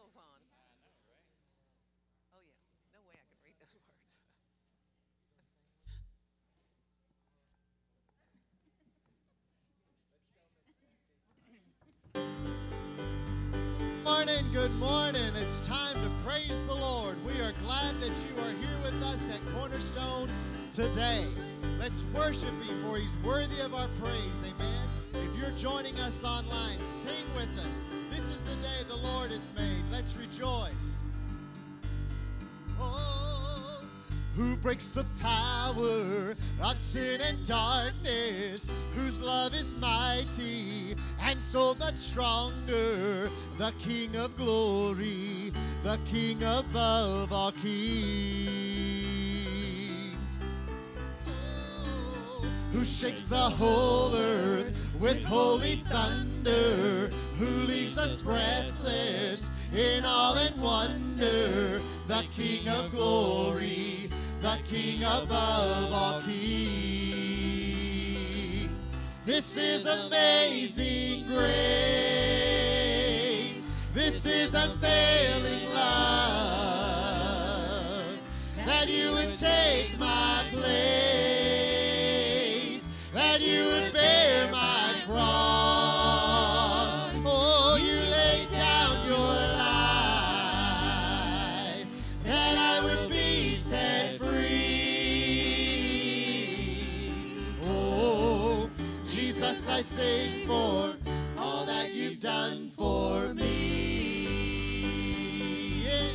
subtitles on. Oh, yeah. No way I can read those words. Good morning. It's time to praise the Lord. We are glad that you are here with us at Cornerstone today. Let's worship Him, for He's worthy of our praise. Amen. If you're joining us online, sing with us. This is the day the Lord has made. Let's rejoice. Oh, who breaks the power of sin and darkness, whose love is mighty and so much stronger, the King of glory, the King above all kings. Oh, who shakes the whole earth with holy thunder, who leaves us breathless in awe and wonder, the King of glory, the King above all kings. This is amazing grace. This is unfailing love, that you would take my place, that you would bear my cross. Oh, you laid down your life, that I would be set free. Oh, Jesus, I sing for all that you've done for me. Yeah.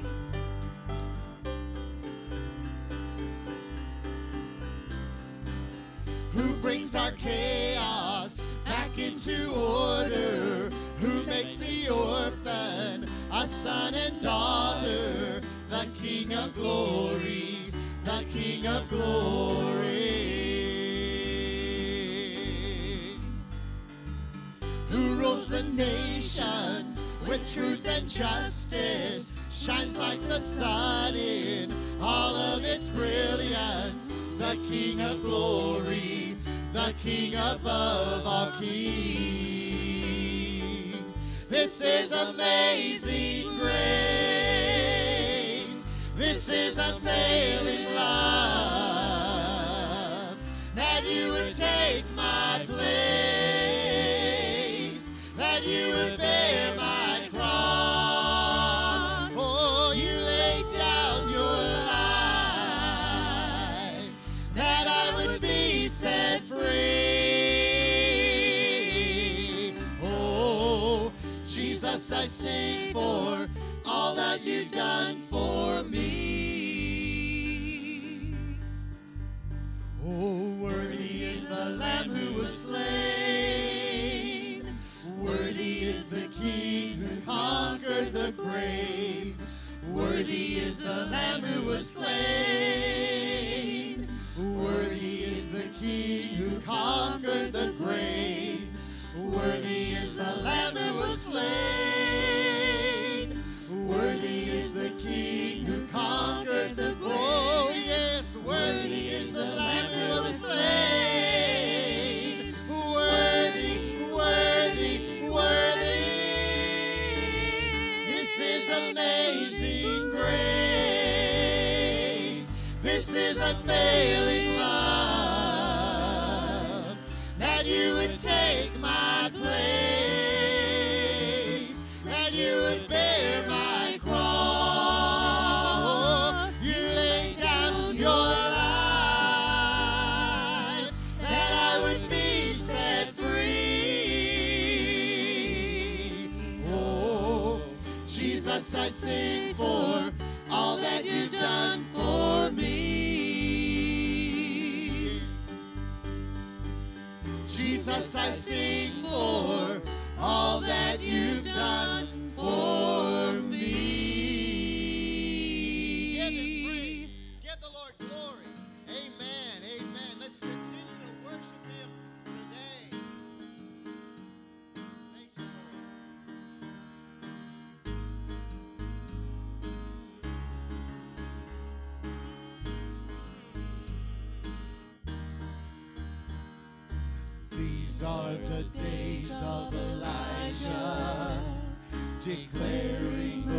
Who brings our chaos back into order, who makes the orphan a son and daughter, the King of glory, the King of glory. Who rules the nations with truth and justice, shines like the sun in all of its brilliance, the King of glory, the King above all kings. This is amazing grace. This is unfailing love, that you would take my place, that you would bear my cross. Oh, you laid down your life, that I would be set free. Oh, Jesus, I sing for all that you've done for me. Oh, worthy is the Lamb who was slain. Worthy is the King who conquered the grave. Worthy is the Lamb who was slain. Worthy is the King who conquered the grave. Worthy is the Lamb who was slain. Worthy is the King who conquered the grave. Oh, yes, worthy is the Lamb who was slain. Worthy, worthy, worthy. This is amazing grace. This is unfailing love, that you would take my place, that you would bear my cross. You laid down your life, that I would be set free. Oh, Jesus, I sing for all that you've done for me. Jesus, I sing for all that you've done for me. Give Him praise. Give the Lord glory. Amen. Amen. Let's continue to worship Him today. Thank you, Lord. These are the days of Elijah, declaring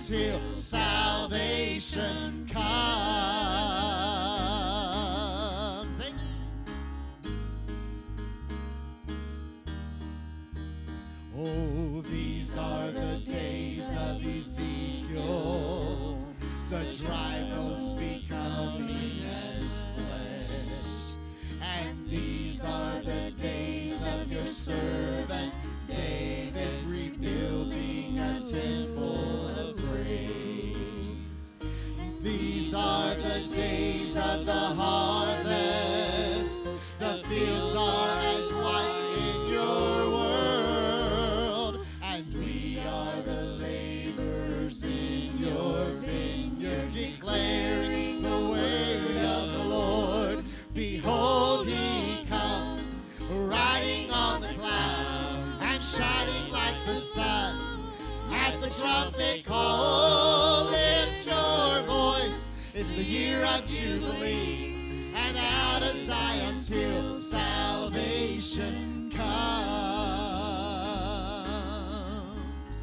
until salvation comes. Amen. Oh, these are the days of Ezekiel, the dry bones becoming as flesh. And these are the days of your servant David, rebuilding a temple of praise. These are the days of the harvest. The fields are as white in your world, and we are the laborers in your vineyard, declaring the word of the Lord. Behold, he comes, riding on the clouds and shining like the sun. At the trumpet call, lift your voice. It's the year of Jubilee, and out of Zion till salvation comes.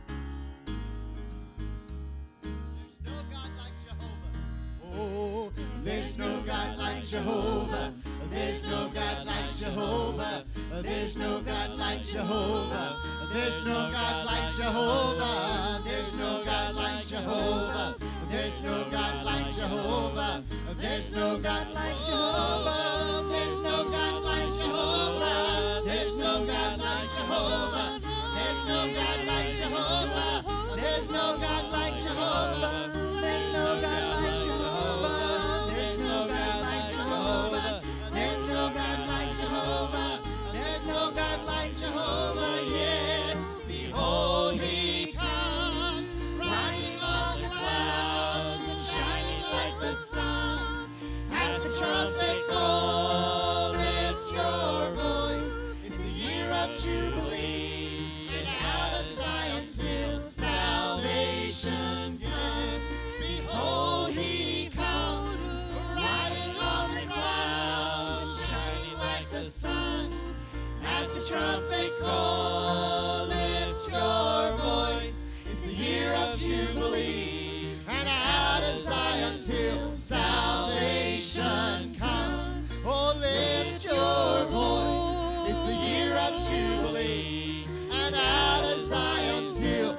There's no God like Jehovah. Oh, there's no God like Jehovah. There's no God like Jehovah. There's no God like Jehovah. There's no God like Jehovah. There's no God like Jehovah. There's no God like Jehovah. There's no God like Jehovah. There's no God like Jehovah. There's no God like Jehovah. There's no God like Jehovah. There's no God like Jehovah. There's no God like Jehovah. There's no God like Jehovah. There's no God like Jehovah. There's no God like Jehovah. Yes, behold, he comes, riding on the clouds and shining like the sun. At the trumpet call, lift your voice. It's the year of Jubilee, and out of Zion till salvation comes. Behold, he comes, riding on the clouds and shining like the sun. At the trumpet call, lift your voice. It's the year of Jubilee, and out of Zion till salvation comes. Oh, lift your voice. It's the year of Jubilee, and out of Zion till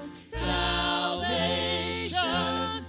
salvation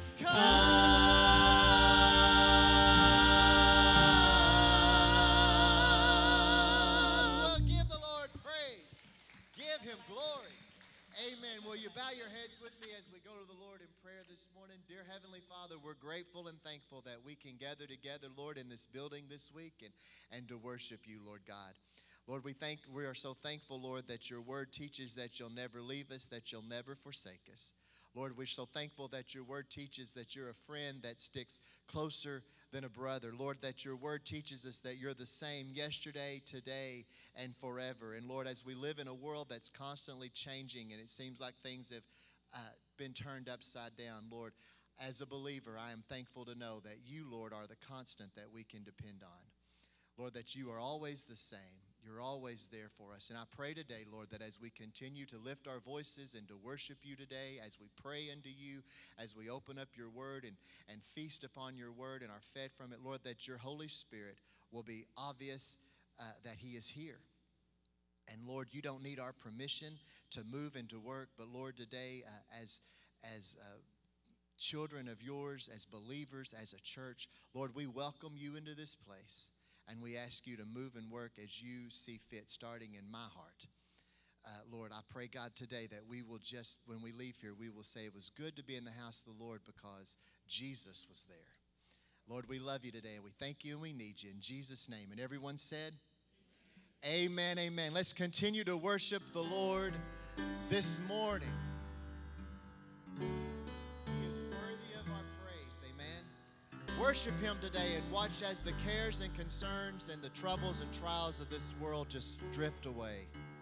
comes. Well, give the Lord praise. Give him glory. Amen. Will you bow your heads with me as we go to the Lord in prayer this morning? Dear Heavenly Father, we're grateful and thankful that we can gather together, Lord, in this building this week and to worship you, Lord God. Lord, we are so thankful, Lord, that your word teaches that you'll never leave us, that you'll never forsake us. Lord, we're so thankful that your word teaches that you're a friend that sticks closer than a brother. Lord, that your word teaches us that you're the same yesterday, today, and forever. And Lord, as we live in a world that's constantly changing and it seems like things have been turned upside down, Lord, as a believer, I am thankful to know that you, Lord, are the constant that we can depend on. Lord, that you are always the same. You're always there for us. And I pray today, Lord, that as we continue to lift our voices and to worship you today, as we pray unto you, as we open up your word and feast upon your word and are fed from it, Lord, that your Holy Spirit will be obvious that he is here. And Lord, you don't need our permission to move and to work, but Lord, today as children of yours, as believers, as a church, Lord, we welcome you into this place. And we ask you to move and work as you see fit, starting in my heart. Lord, I pray, God, today that we will just, when we leave here, we will say it was good to be in the house of the Lord because Jesus was there. Lord, we love you today, and we thank you and we need you in Jesus' name. And everyone said, amen, amen. Let's continue to worship the Lord this morning. He is worthy of our praise, amen. Worship him today and watch as the cares and concerns and the troubles and trials of this world just drift away.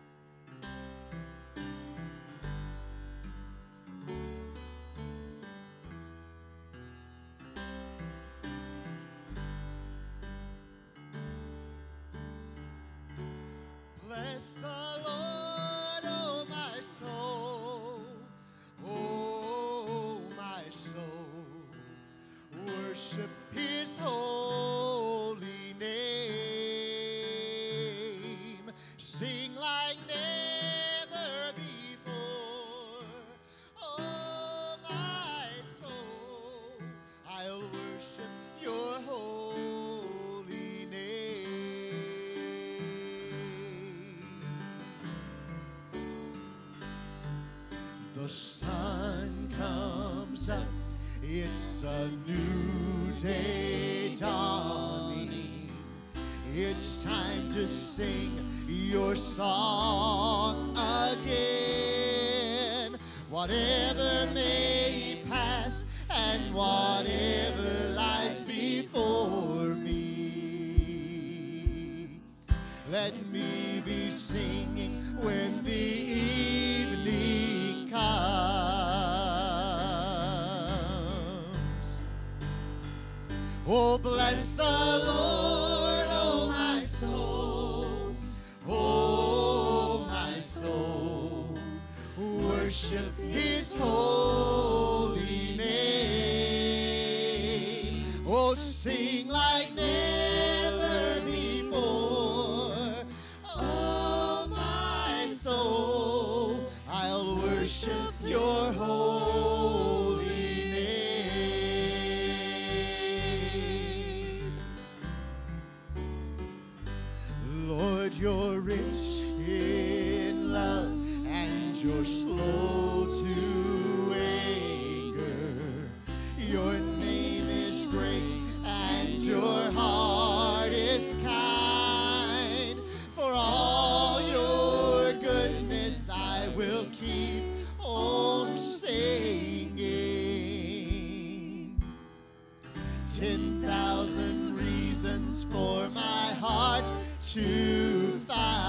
Bless the Lord, oh my soul, oh The sun comes up, it's a new day dawning. It's time to sing your song again. Whatever may pass and whatever lies before me, let me be singing when the evening comes. Oh, bless the Lord, oh my soul. Oh, my soul. Worship his holy name. Oh, sing like never before. Oh, my soul, I'll worship your holy name. Lord, you're rich in love and you're slow to anger. Your name is great and your heart is kind. For all your goodness I will keep on singing. 10,000 reasons for my heart to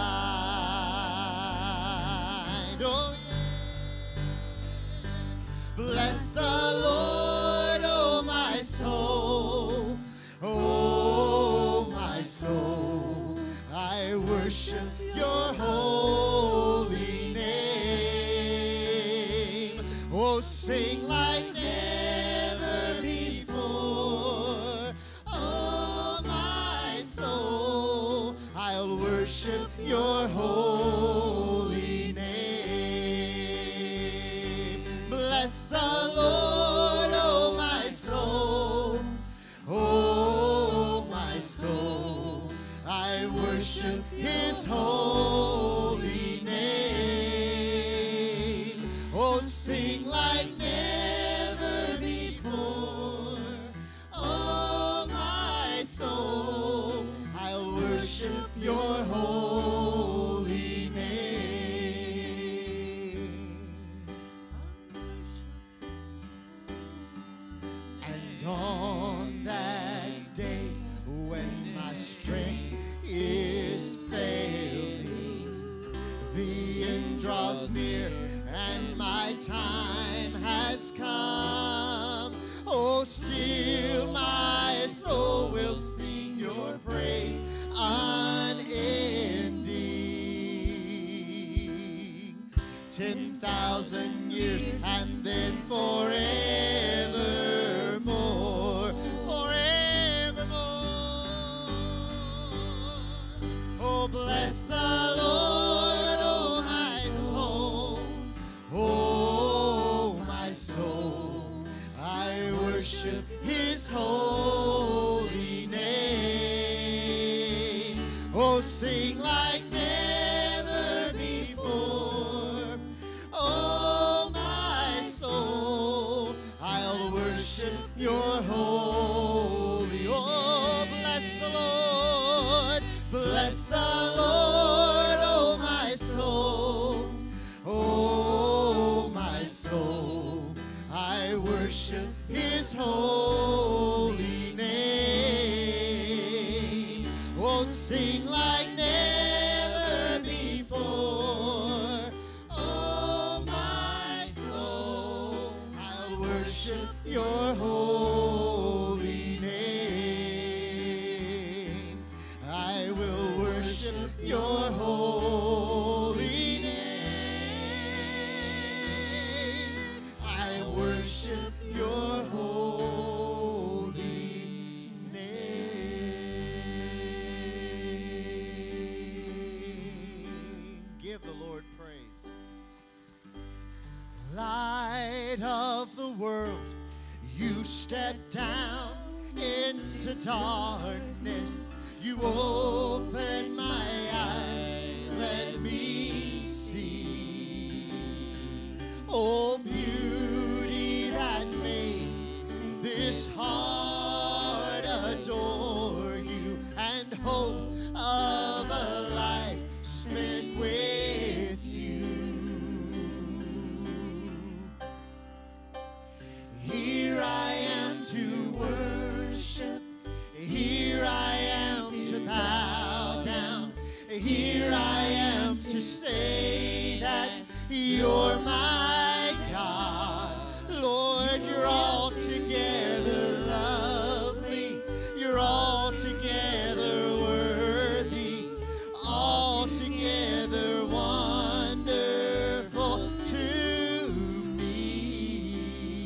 find. Oh, yes. Bless the Lord, oh, my soul. Oh, my soul. I worship your holy name. Oh, sing like never before. Oh, my soul, I'll worship your holy name. Bless the Lord, oh, my soul. Oh, my soul, I worship his holy name. Oh, sing like never before. Oh, my soul, I'll worship your holy name. And on that day when my strength is failing, the end draws near and my time has come. Oh, still my soul will sing your praise unending. 10,000 years and then forevermore, forevermore. Oh, bless the Lord, oh, my soul. Oh, my soul, I worship his holy name. Oh, sing like never before. Oh, my soul, I'll worship your holy. Oh, bless the Lord. Bless the Lord, oh, my soul. Oh, my soul, I worship his holy name. Oh, sing like never before. Oh, my soul, I'll worship your holy name. I will worship your holy name. I worship your holy name. Give the Lord praise. Light of the world, you stepped down into darkness. You opened my eyes, let me see. Oh, beauty that made this heart adore you, and hope of a life spent with you. Here I am to worship, here I am to bow down, here I am to say that you're my God. Lord, you're altogether lovely, you're altogether worthy, altogether wonderful to me.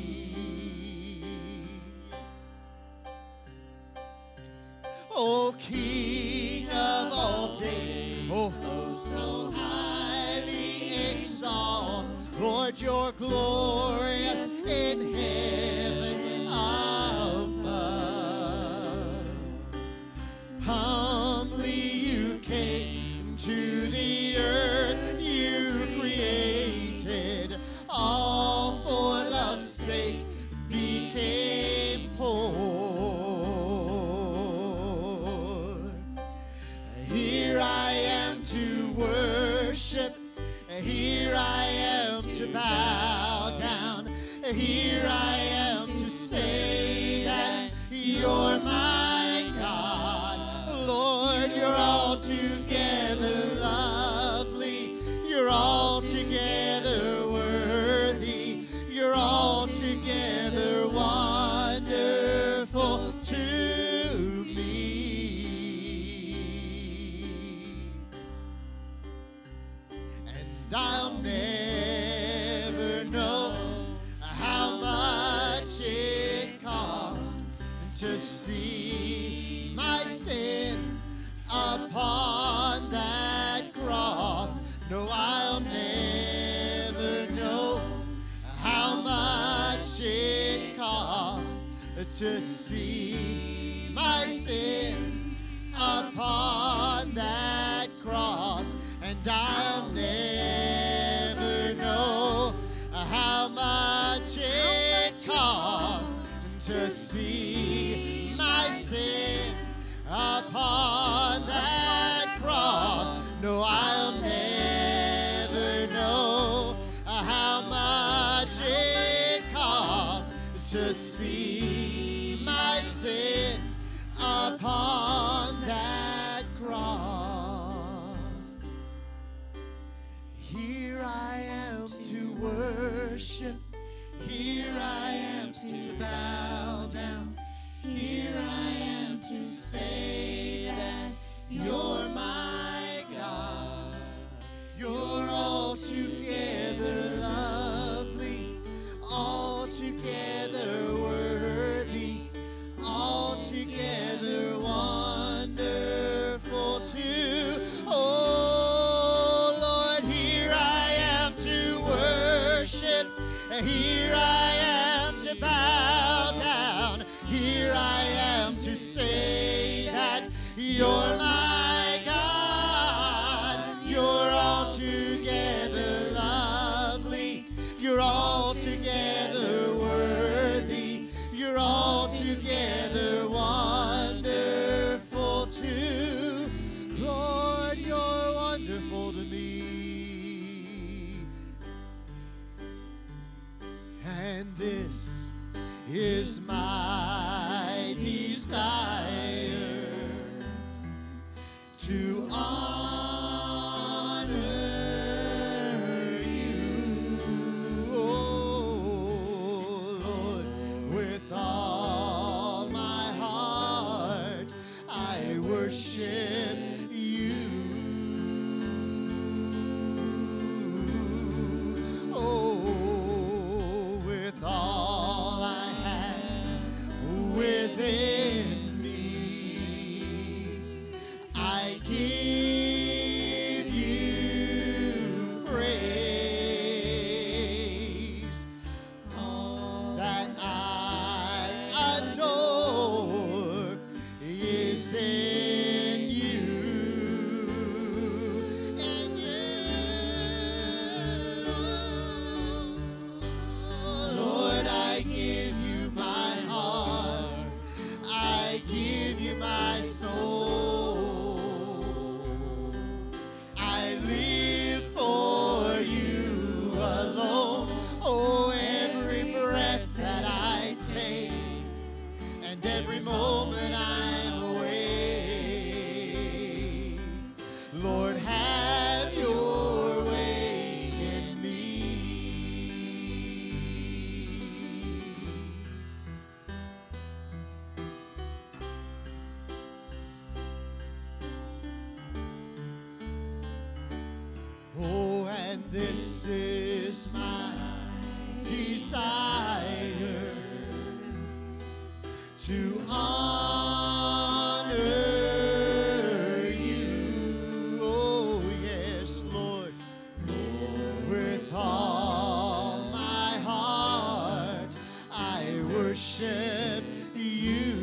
Oh, King of all days, oh, so highly exalt. Lord, you're glorious in heaven above. Humbly you came to the earth you created, all for love's sake became poor. Here I am to worship, here I am to bow down, here I am to say that you're my God. Lord, you're altogether lovely, you're altogether worthy, you're altogether wonderful to me. And I'll never know how much it costs to see my sin upon that cross. No, I'll never know how much it costs to see my sin upon that cross. And I'll never know how much it costs to see my sin upon that cross. No, I'll never know how much it costs to see my sin upon that cross. Here I am to worship, here I am to bow down, here I am to say that you're my God. You're altogether lovely, altogether worthy, altogether wonderful too. Oh Lord, here I am to worship, here I am to bow down, here I am to say that you're my God. You're altogether lovely, you're altogether worthy, you're altogether wonderful too. Lord, you're wonderful to me. And this is my desire, to honor you, oh Lord, with all my heart I worship you. Oh, with all I have to honor you. Oh, yes, Lord. With all my heart, I worship you.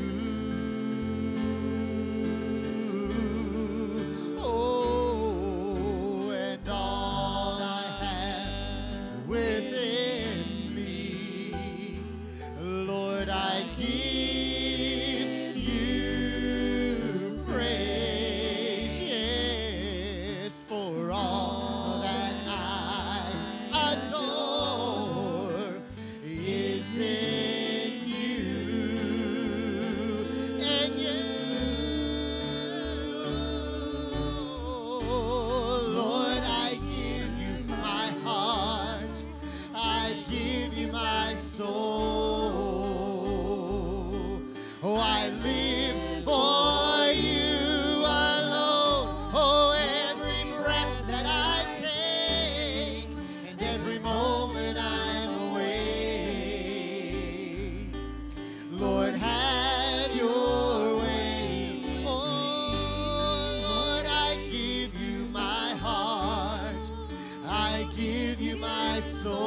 Oh, and all I have within me, Lord, I give you praise. Yes, for all that I adore is in you, and Lord, I give you my heart, I give you my soul. Oh, I live for you alone. Oh, every breath that I take and every moment I'm awake, Lord, have your way. Oh, Lord, I give you my heart, I give you my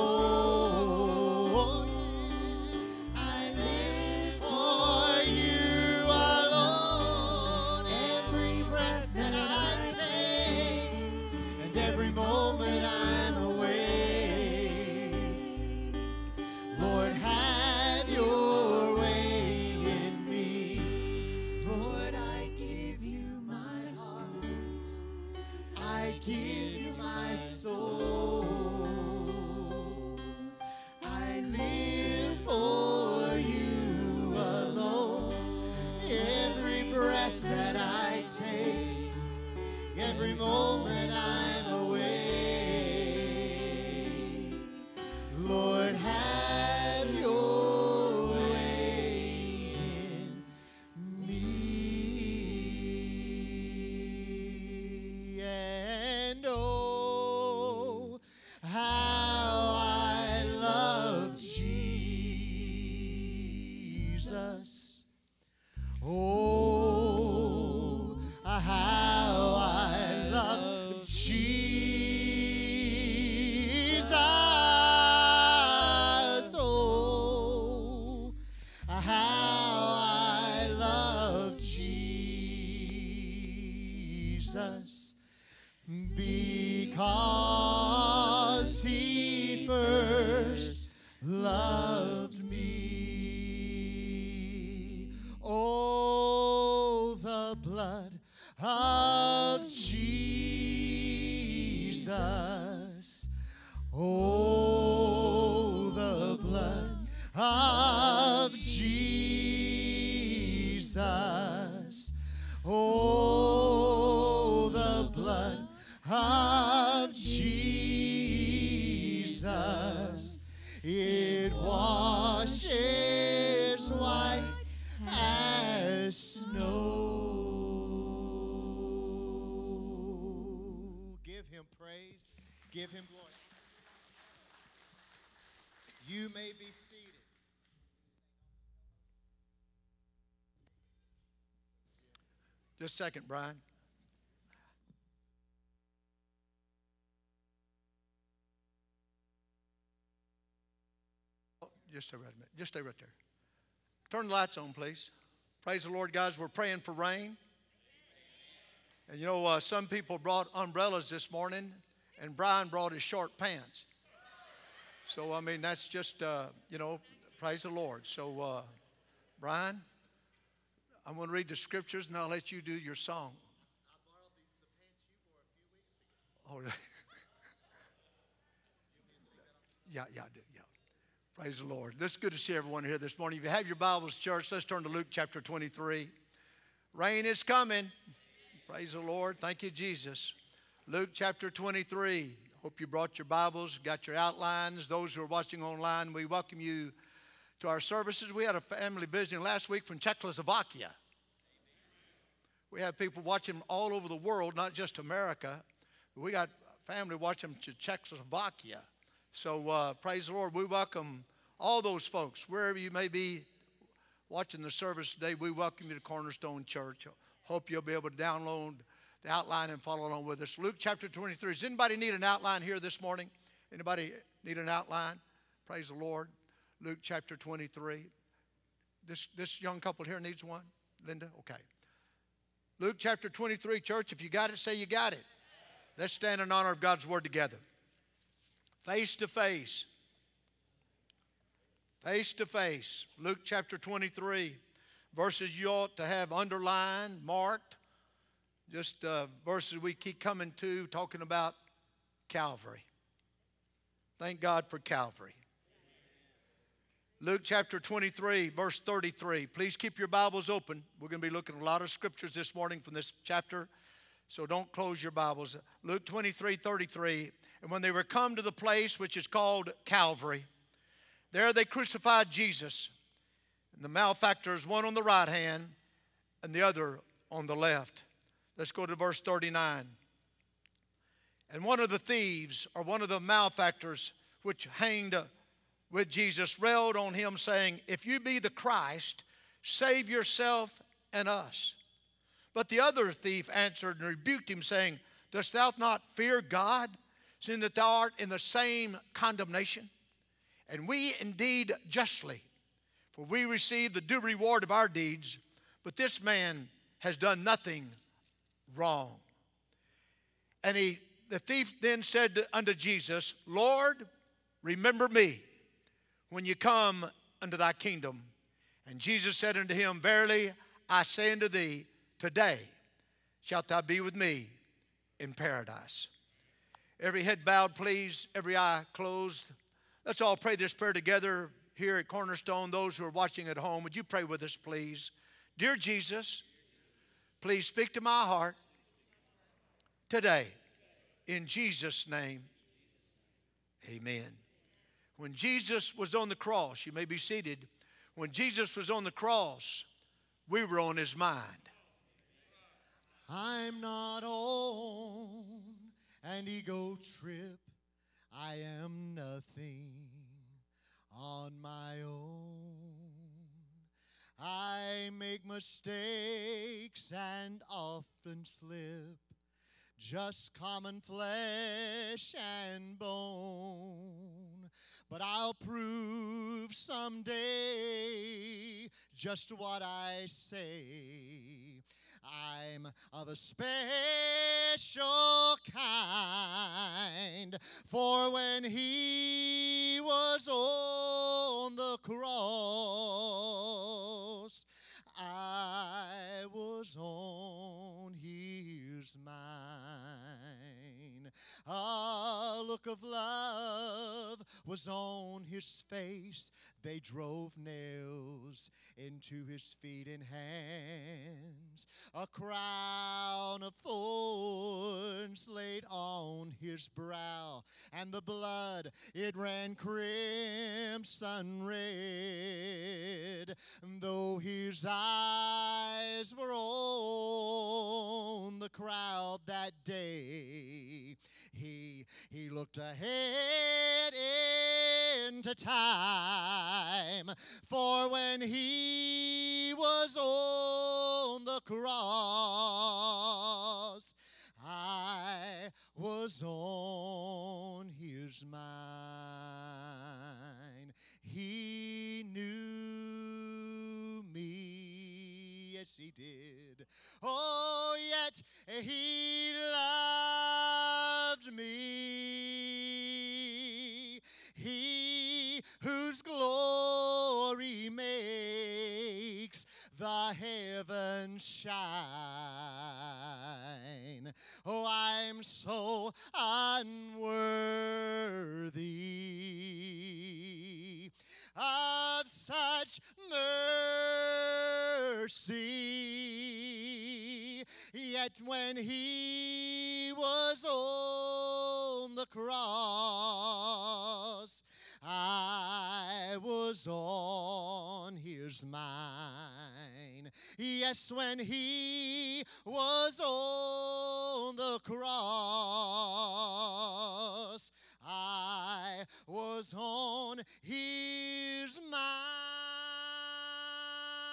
soul. I live for you alone. Every breath that I take and every moment I'm awake, Lord, have your way in me. Lord, I give you my heart, I give you my soul. I live for you alone. Every breath that I take, every moment I'm awake, Lord, have your way in me. And oh, how I love Jesus. Oh, how I love Jesus. Oh, how I love Jesus, because he first loved me. Oh, the blood of Jesus. Oh, the blood of Jesus. Oh, the blood of Jesus. It washes white as snow. Give him praise. Give him glory. You may be seated. Just a second, Brian. Just stay right a minute. Just stay right there. Turn the lights on, please. Praise the Lord, guys. We're praying for rain. And you know, some people brought umbrellas this morning, and Brian brought his short pants. So, I mean, that's just, you know, praise the Lord. So, Brian, I'm going to read the scriptures, and I'll let you do your song. I borrowed the pants you wore a few weeks ago. Oh, yeah, I do, yeah. Praise the Lord. It's good to see everyone here this morning. If you have your Bibles, church, let's turn to Luke chapter 23. Rain is coming. Praise the Lord. Thank you, Jesus. Luke chapter 23. Hope you brought your Bibles, got your outlines. Those who are watching online, we welcome you to our services. We had a family visiting last week from Czechoslovakia. We have people watching all over the world, not just America. We got family watching to Czechoslovakia. So praise the Lord. We welcome all those folks, wherever you may be watching the service today, we welcome you to Cornerstone Church. Hope you'll be able to download the outline and follow along with us. Luke chapter 23. Does anybody need an outline here this morning? Anybody need an outline? Praise the Lord. Luke chapter 23. This young couple here needs one. Linda? Okay. Luke chapter 23, church. If you got it, say you got it. Let's stand in honor of God's word together. Face to face. Face to face. Luke chapter 23. Verses you ought to have underlined, marked. Just verses we keep coming to, talking about Calvary. Thank God for Calvary. Luke chapter 23, verse 33. Please keep your Bibles open. We're going to be looking at a lot of scriptures this morning from this chapter, so don't close your Bibles. Luke 23, 33. And when they were come to the place which is called Calvary, there they crucified Jesus, and the malefactors, one on the right hand and the other on the left. Let's go to verse 39. And one of the thieves, or one of the malefactors which hanged with Jesus, railed on him, saying, If you be the Christ, save yourself and us. But the other thief answered and rebuked him, saying, Dost thou not fear God, seeing that thou art in the same condemnation? And we indeed justly, for we receive the due reward of our deeds, but this man has done nothing wrong. And the thief then said unto Jesus, Lord, remember me when you come unto thy kingdom. And Jesus said unto him, Verily I say unto thee, today shalt thou be with me in paradise. Every head bowed, please, every eye closed. Let's all pray this prayer together here at Cornerstone. Those who are watching at home, would you pray with us, please? Dear Jesus, please speak to my heart today. In Jesus' name, amen. When Jesus was on the cross, you may be seated. When Jesus was on the cross, we were on his mind. I'm not on an ego trip. I am nothing on my own. I make mistakes and often slip, just common flesh and bone. But I'll prove someday just what I say. I'm of a special kind, for when he was on the cross, I was on his mind. A look of love was on his face. They drove nails into his feet and hands. A crown of thorns laid on his brow, and the blood, it ran crimson red. Though his eyes were on the crowd that day, he looked ahead into time. For when he was on the cross, I was on his mind. He knew me, yes he did. Oh, yet he loved me. He whose glory makes the heavens shine. Oh, I'm so unworthy of such mercy. Yet when he was on the cross, I was on his mind. Yes, when he was on the cross, I was on his mind.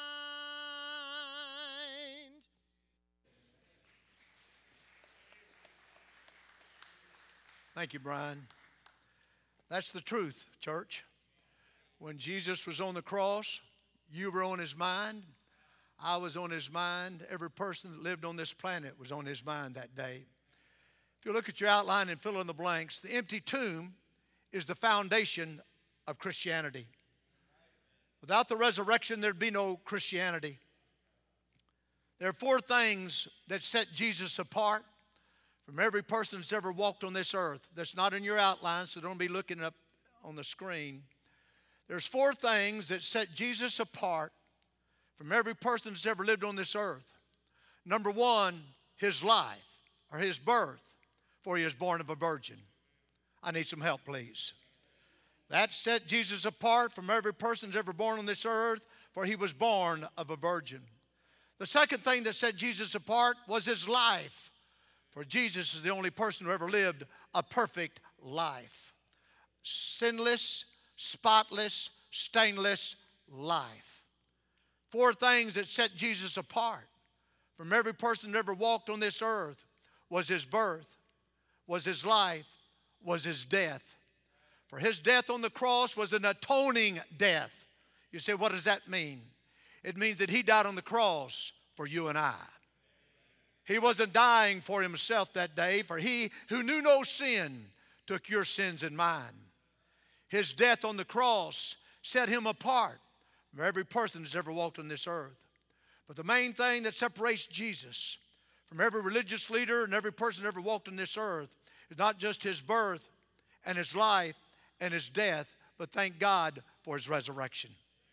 Thank you, Brian. That's the truth, church. When Jesus was on the cross, you were on his mind. I was on his mind. Every person that lived on this planet was on his mind that day. If you look at your outline and fill in the blanks, the empty tomb is the foundation of Christianity. Without the resurrection, there'd be no Christianity. There are 4 things that set Jesus apart from every person that's ever walked on this earth. That's not in your outline, so don't be looking up on the screen. There's 4 things that set Jesus apart from every person that's ever lived on this earth. Number 1, his life or his birth, for he is born of a virgin. I need some help, please. That set Jesus apart from every person that's ever born on this earth, for he was born of a virgin. The second thing that set Jesus apart was his life, for Jesus is the only person who ever lived a perfect life. Sinless, spotless, stainless life. 4 things that set Jesus apart from every person that ever walked on this earth was his birth, was his life, was his death. For his death on the cross was an atoning death. You say, what does that mean? It means that he died on the cross for you and I. He wasn't dying for himself that day, for he who knew no sin took your sins and mine. His death on the cross set him apart from every person that's ever walked on this earth. But the main thing that separates Jesus from every religious leader and every person that ever walked on this earth is not just his birth and his life and his death, but thank God for his resurrection.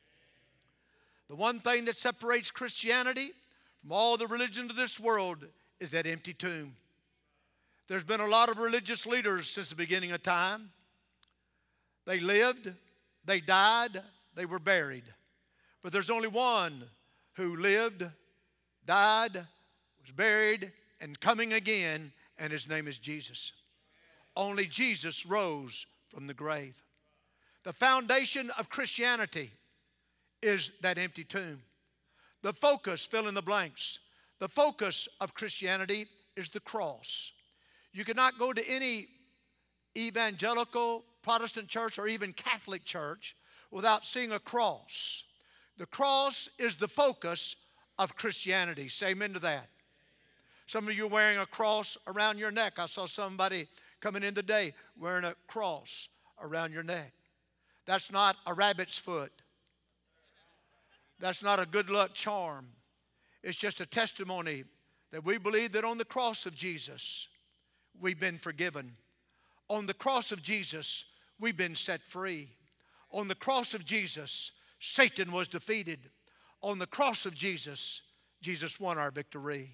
The one thing that separates Christianity from all the religions of this world is that empty tomb. There's been a lot of religious leaders since the beginning of time. They lived, they died, they were buried. But there's only one who lived, died, was buried, and coming again, and his name is Jesus. Only Jesus rose from the grave. The foundation of Christianity is that empty tomb. The focus, fill in the blanks. The focus of Christianity is the cross. You cannot go to any evangelical, Protestant church, or even Catholic church without seeing a cross. The cross is the focus of Christianity. Say amen to that. Some of you are wearing a cross around your neck. I saw somebody coming in today wearing a cross around your neck. That's not a rabbit's foot. That's not a good luck charm. It's just a testimony that we believe that on the cross of Jesus, we've been forgiven. On the cross of Jesus, we've been set free. On the cross of Jesus, Satan was defeated. On the cross of Jesus, Jesus won our victory.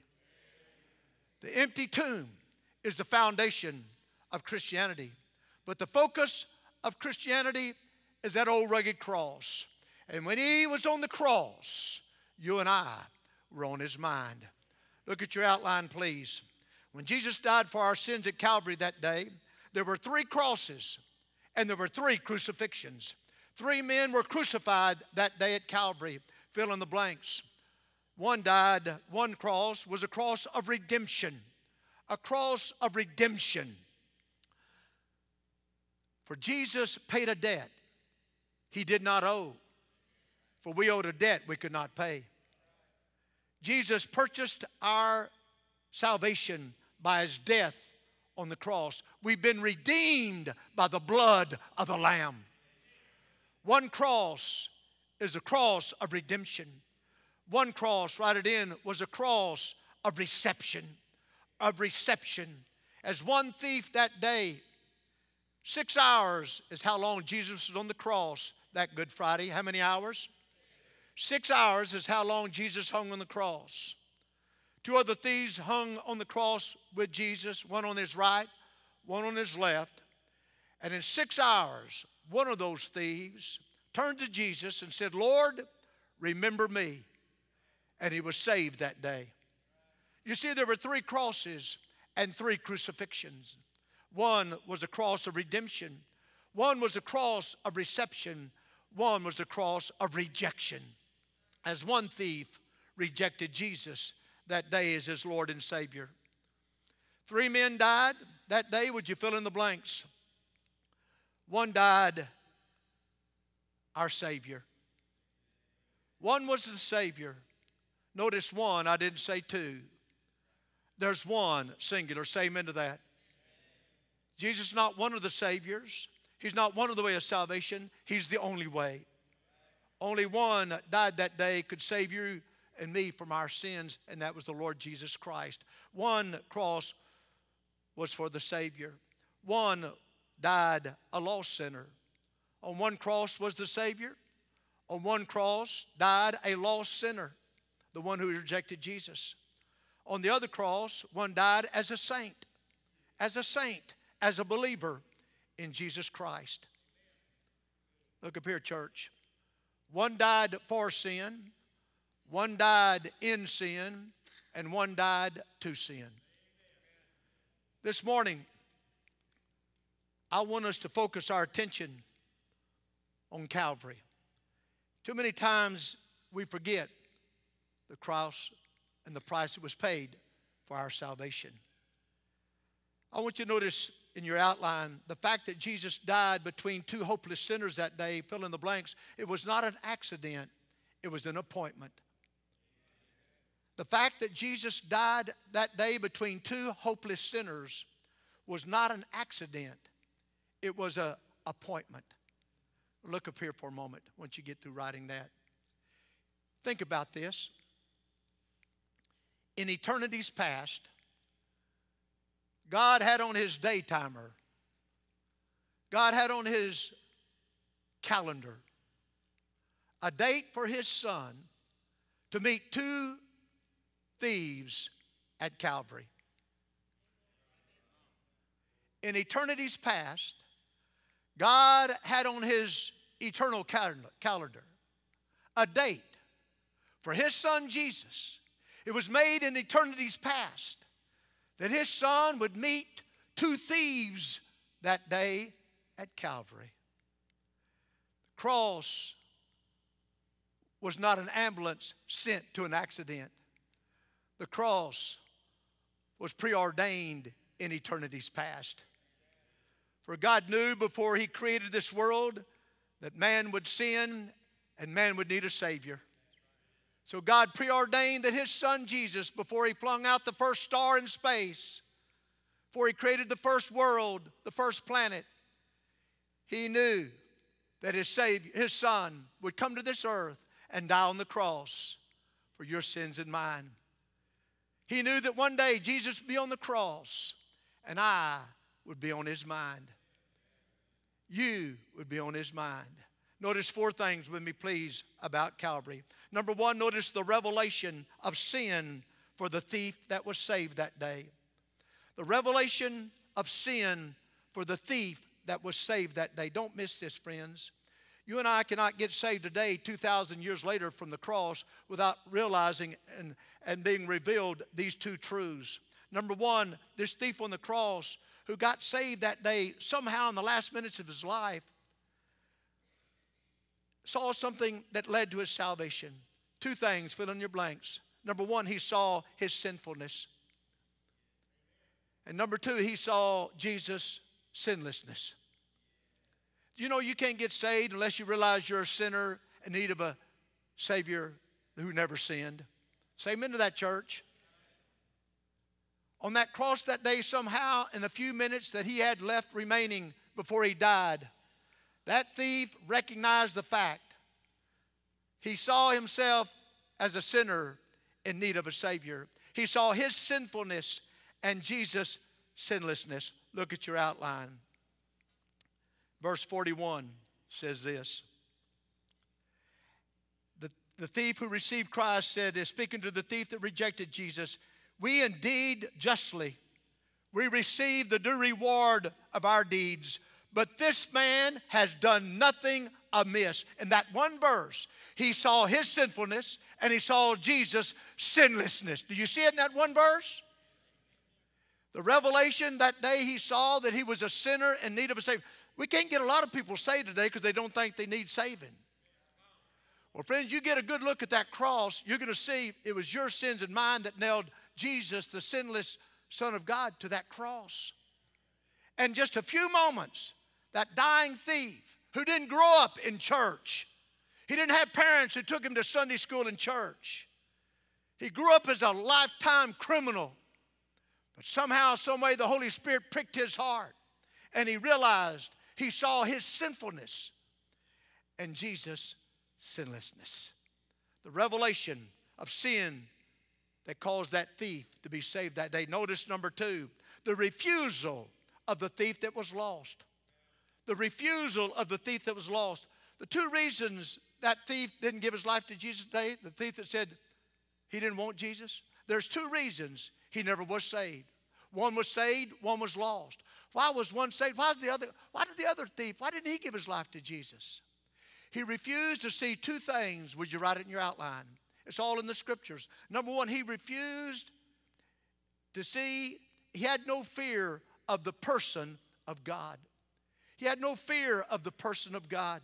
The empty tomb is the foundation of Christianity. But the focus of Christianity is that old rugged cross. And when he was on the cross, you and I were on his mind. Look at your outline, please. When Jesus died for our sins at Calvary that day, there were 3 crosses and there were 3 crucifixions. 3 men were crucified that day at Calvary. Fill in the blanks. One cross was a cross of redemption. A cross of redemption. For Jesus paid a debt he did not owe. For we owed a debt we could not pay. Jesus purchased our salvation by his death on the cross. We've been redeemed by the blood of the Lamb. One cross is the cross of redemption. One cross, write it in, was a cross of reception. Of reception. As one thief that day, 6 hours is how long Jesus was on the cross that Good Friday. How many hours? 6 hours is how long Jesus hung on the cross. 2 other thieves hung on the cross with Jesus, one on his right, one on his left. And in 6 hours, one of those thieves turned to Jesus and said, Lord, remember me. And he was saved that day. You see, there were 3 crosses and 3 crucifixions. One was a cross of redemption. One was a cross of reception. One was a cross of rejection. As one thief rejected Jesus that day as his Lord and Savior. 3 men died. that day, would you fill in the blanks? One died, our Savior. One was the Savior. Notice one, I didn't say two. There's one, singular. Say amen to that. Jesus is not one of the Saviors. He's not one of the way of salvation. He's the only way. Only one that died that day could save you and me from our sins, and that was the Lord Jesus Christ. One cross was for the Savior. One died a lost sinner. On one cross was the Savior. On one cross died a lost sinner, the one who rejected Jesus. On the other cross, one died as a saint, as a believer in Jesus Christ. Look up here, church. One died for sin, one died in sin, and one died to sin. This morning, I want us to focus our attention on Calvary. Too many times we forget the cross and the price that was paid for our salvation. I want you to notice in your outline the fact that Jesus died between two hopeless sinners that day, fill in the blanks. It was not an accident, it was an appointment. The fact that Jesus died that day between two hopeless sinners was not an accident, it was an appointment. Look up here for a moment once you get through writing that. Think about this. In eternities past, God had on His day timer, God had on His calendar a date for His Son to meet two thieves at Calvary. In eternities past, God had on His eternal calendar a date for His Son Jesus. It was made in eternities past that His Son would meet two thieves that day at Calvary. The cross was not an ambulance sent to an accident. The cross was preordained in eternities past. For God knew before He created this world that man would sin and man would need a Savior. So God preordained that His Son Jesus, before He flung out the first star in space, before He created the first world, the first planet, He knew that His Son would come to this earth and die on the cross for your sins and mine. He knew that one day Jesus would be on the cross and I would be on His mind. You would be on His mind. Notice four things with me, please, about Calvary. Number one, notice the revelation of sin for the thief that was saved that day. The revelation of sin for the thief that was saved that day. Don't miss this, friends. You and I cannot get saved today, 2,000 years later from the cross, without realizing and being revealed these two truths. Number one, this thief on the cross who got saved that day, somehow in the last minutes of his life, saw something that led to his salvation. Two things, fill in your blanks. Number one, he saw his sinfulness. And number two, he saw Jesus' sinlessness. Do you know you can't get saved unless you realize you're a sinner in need of a Savior who never sinned? Say amen to that, church. On that cross that day, somehow, in the few minutes that he had left remaining before he died, that thief recognized the fact. He saw himself as a sinner in need of a Savior. He saw his sinfulness and Jesus' sinlessness. Look at your outline. Verse 41 says this. The thief who received Christ said, speaking to the thief that rejected Jesus, we indeed justly, we receive the due reward of our deeds, but this man has done nothing amiss. In that one verse, he saw his sinfulness and he saw Jesus' sinlessness. Do you see it in that one verse? The revelation that day he saw that he was a sinner in need of a Savior. We can't get a lot of people saved today because they don't think they need saving. Well, friends, you get a good look at that cross, you're going to see it was your sins and mine that nailed Jesus, the sinless Son of God, to that cross. In just a few moments, that dying thief who didn't grow up in church, he didn't have parents who took him to Sunday school and church. He grew up as a lifetime criminal. But somehow, some way, the Holy Spirit pricked his heart. And he realized, he saw his sinfulness and Jesus' sinlessness. The revelation of sin that caused that thief to be saved that day. Notice number 2, the refusal of the thief that was lost. The refusal of the thief that was lost. The 2 reasons that thief didn't give his life to Jesus today, the thief that said he didn't want Jesus, there's 2 reasons he never was saved. One was saved, one was lost. Why was one saved? Why did the other thief, why didn't he give his life to Jesus? He refused to see 2 things. Would you write it in your outline? It's all in the scriptures. Number 1, he refused to see, he had no fear of the person of God. He had no fear of the person of God.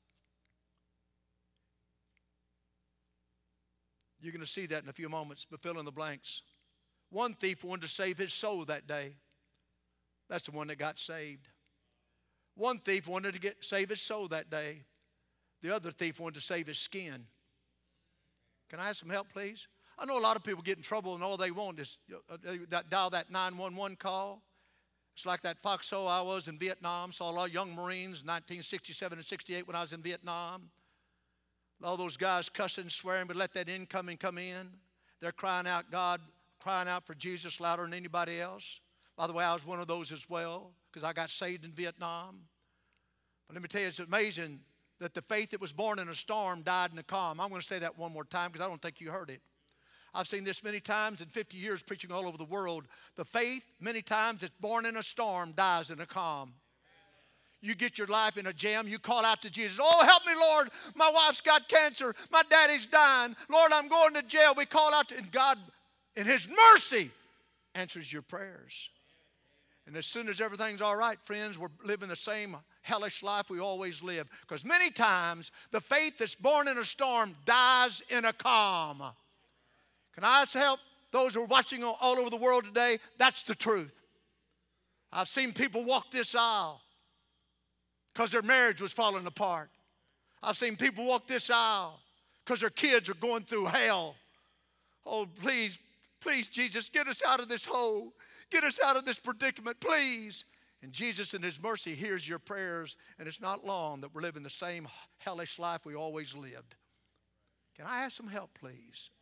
You're going to see that in a few moments, but fill in the blanks. One thief wanted to save his soul that day. That's the one that got saved. One thief wanted to save his soul that day. The other thief wanted to save his skin. Can I have some help, please? I know a lot of people get in trouble and all they want is dial that 911 call. It's like that foxhole I was in Vietnam. Saw a lot of young Marines in 1967 and 68 when I was in Vietnam. All those guys cussing, swearing, but let that incoming come in. They're crying out, God, crying out for Jesus louder than anybody else. By the way, I was one of those as well because I got saved in Vietnam. But let me tell you, it's amazing that the faith that was born in a storm died in a calm. I'm going to say that one more time because I don't think you heard it. I've seen this many times in 50 years preaching all over the world. The faith, many times, that's born in a storm dies in a calm. You get your life in a jam, you call out to Jesus, oh, help me, Lord. My wife's got cancer. My daddy's dying. Lord, I'm going to jail. We call out to, and God, in His mercy, answers your prayers. And as soon as everything's all right, friends, we're living the same hellish life we always live. Because many times, the faith that's born in a storm dies in a calm. Can I help those who are watching all over the world today? That's the truth. I've seen people walk this aisle because their marriage was falling apart. I've seen people walk this aisle because their kids are going through hell. Oh, please, please, Jesus, get us out of this hole. Get us out of this predicament, please. And Jesus in His mercy hears your prayers, and it's not long that we're living the same hellish life we always lived. Can I ask some help, please?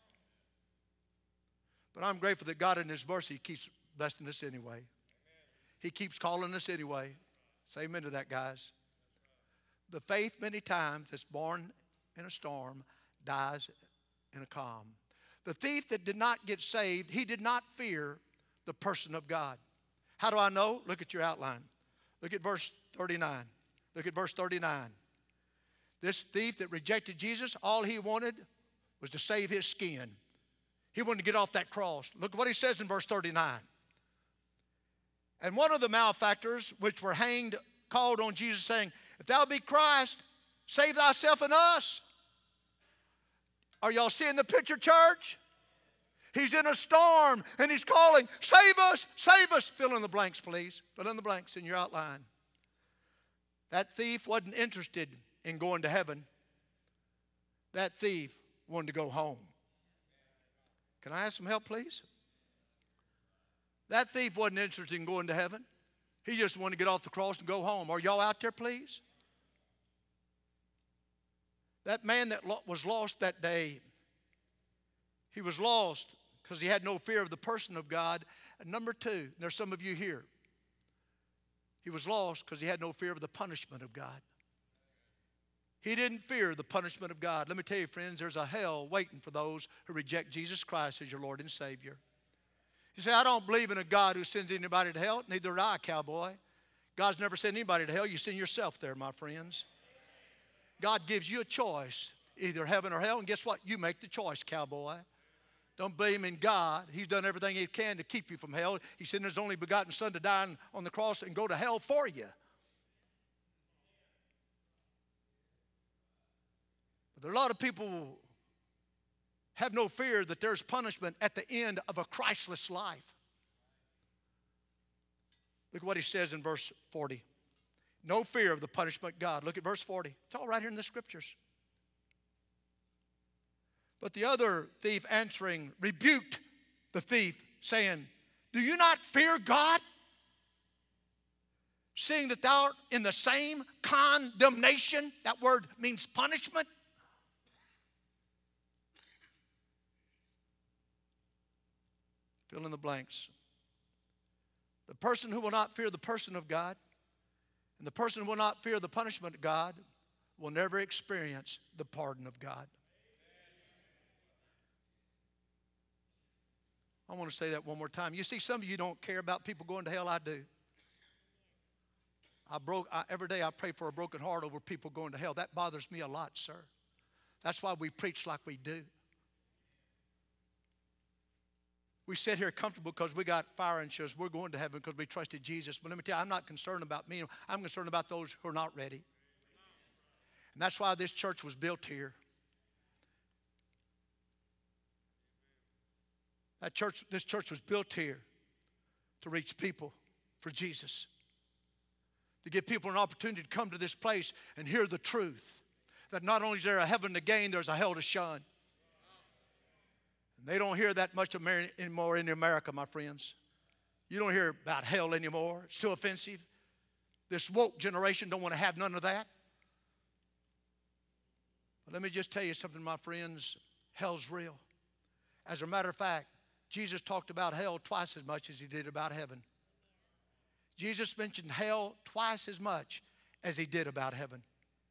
But I'm grateful that God in His mercy keeps blessing us anyway. He keeps calling us anyway. Say amen to that, guys. The faith many times that's born in a storm dies in a calm. The thief that did not get saved, he did not fear the person of God. How do I know? Look at your outline. Look at verse 39. Look at verse 39. This thief that rejected Jesus, all he wanted was to save his skin. He wanted to get off that cross. Look at what he says in verse 39. And one of the malefactors which were hanged called on Jesus, saying, if thou be Christ, save thyself and us. Are y'all seeing the picture, church? He's in a storm and he's calling, save us, save us. Fill in the blanks, please. Fill in the blanks in your outline. That thief wasn't interested in going to heaven. That thief wanted to go home. Can I ask some help, please? That thief wasn't interested in going to heaven. He just wanted to get off the cross and go home. Are y'all out there, please? That man that was lost that day, he was lost because he had no fear of the person of God. And number 2, there's some of you here. He was lost because he had no fear of the punishment of God. He didn't fear the punishment of God. Let me tell you, friends, there's a hell waiting for those who reject Jesus Christ as your Lord and Savior. You say, I don't believe in a God who sends anybody to hell. Neither do I, cowboy. God's never sent anybody to hell. You send yourself there, my friends. God gives you a choice, either heaven or hell, and guess what? You make the choice, cowboy. Don't blame in God. He's done everything He can to keep you from hell. He sent His only begotten Son to die on the cross and go to hell for you. But there are a lot of people who have no fear that there's punishment at the end of a Christless life. Look at what he says in verse 40. No fear of the punishment of God. Look at verse 40. It's all right here in the scriptures. But the other thief answering rebuked the thief, saying, do you not fear God, seeing that thou art in the same condemnation? That word means punishment. Fill in the blanks. The person who will not fear the person of God and the person who will not fear the punishment of God will never experience the pardon of God. I want to say that one more time. You see, some of you don't care about people going to hell. I do. Every day I pray for a broken heart over people going to hell. That bothers me a lot, sir. That's why we preach like we do. We sit here comfortable because we got fire insurance. We're going to heaven because we trusted Jesus. But let me tell you, I'm not concerned about me. I'm concerned about those who are not ready. And that's why this church was built here. This church was built here to reach people for Jesus. To give people an opportunity to come to this place and hear the truth. That not only is there a heaven to gain, there's a hell to shun. And they don't hear that much anymore in America, my friends. You don't hear about hell anymore. It's too offensive. This woke generation don't want to have none of that. But let me just tell you something, my friends. Hell's real. As a matter of fact, Jesus talked about hell twice as much as he did about heaven. Jesus mentioned hell twice as much as he did about heaven.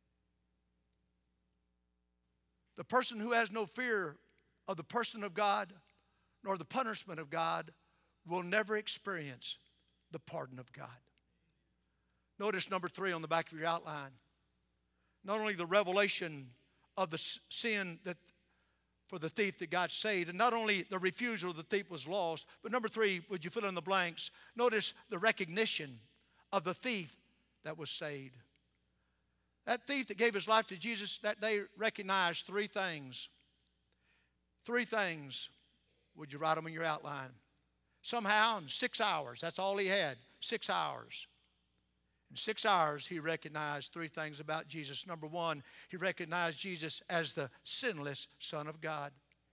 The person who has no fear of the person of God nor the punishment of God will never experience the pardon of God. Notice number 3 on the back of your outline. Not only the revelation of the sin that for the thief that got saved, and not only the refusal of the thief was lost, but number 3, would you fill in the blanks? Notice the recognition of the thief that was saved. That thief that gave his life to Jesus that day recognized 3 things. 3 things. Would you write them in your outline? Somehow in 6 hours, that's all he had, 6 hours. In 6 hours, he recognized 3 things about Jesus. Number 1, he recognized Jesus as the sinless Son of God.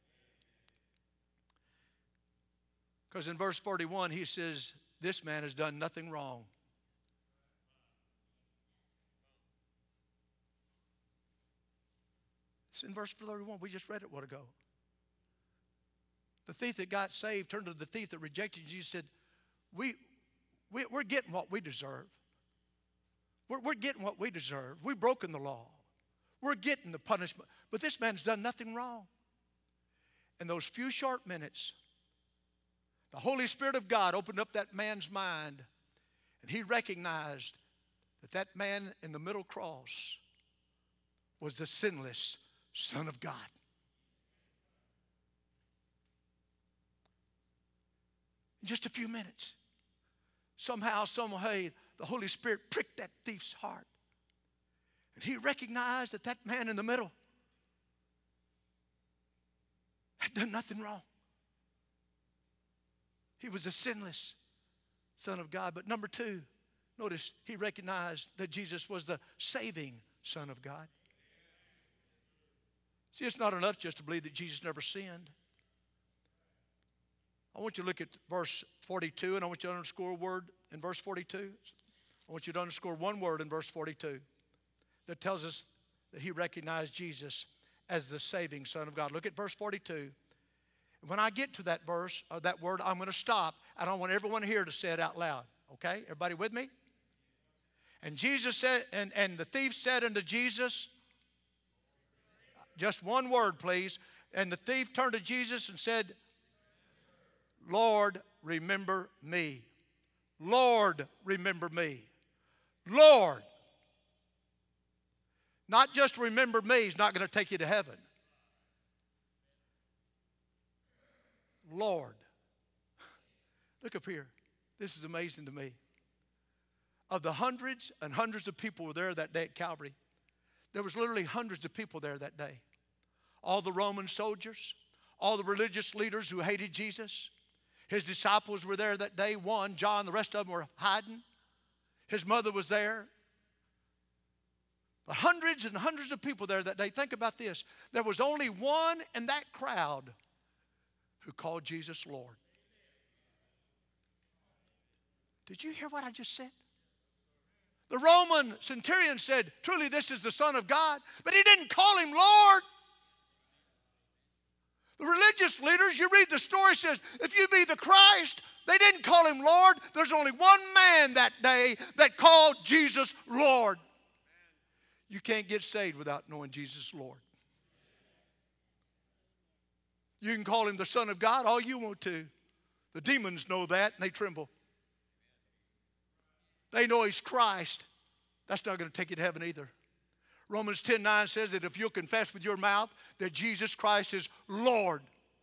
Because in verse 41, he says, this man has done nothing wrong. It's in verse 31. We just read it a while ago. The thief that got saved turned to the thief that rejected Jesus and said, we're getting what we deserve. We're getting what we deserve. We've broken the law. We're getting the punishment. But this man's done nothing wrong. In those few short minutes, the Holy Spirit of God opened up that man's mind, and he recognized that that man in the middle cross was the sinless Son of God. In just a few minutes, somehow, some way, the Holy Spirit pricked that thief's heart. And he recognized that that man in the middle had done nothing wrong. He was a sinless Son of God. But number 2, notice he recognized that Jesus was the saving Son of God. See, it's not enough just to believe that Jesus never sinned. I want you to look at verse 42, and I want you to underscore a word in verse 42. I want you to underscore one word in verse 42 that tells us that he recognized Jesus as the saving Son of God. Look at verse 42. When I get to that verse, or that word, I'm going to stop, and I want everyone here to say it out loud. Okay? Everybody with me? And Jesus said, and the thief said unto Jesus, just one word, please. And the thief turned to Jesus and said, Lord, remember me. Lord, remember me. Lord. Not just remember me is not going to take you to heaven. Lord. Look up here. This is amazing to me. Of the hundreds and hundreds of people who were there that day at Calvary, there was literally hundreds of people there that day. All the Roman soldiers, all the religious leaders who hated Jesus. His disciples were there that day, one, John, the rest of them were hiding. His mother was there. But hundreds and hundreds of people there that day. Think about this. There was only one in that crowd who called Jesus Lord. Did you hear what I just said? The Roman centurion said, truly this is the Son of God. But he didn't call him Lord. The religious leaders, you read the story, says, if you be the Christ, they didn't call him Lord. There's only one man that day that called Jesus Lord. You can't get saved without knowing Jesus Lord. You can call him the Son of God all you want to. The demons know that and they tremble. They know he's Christ. That's not going to take you to heaven either. Romans 10:9 says that if you'll confess with your mouth that Jesus Christ is Lord,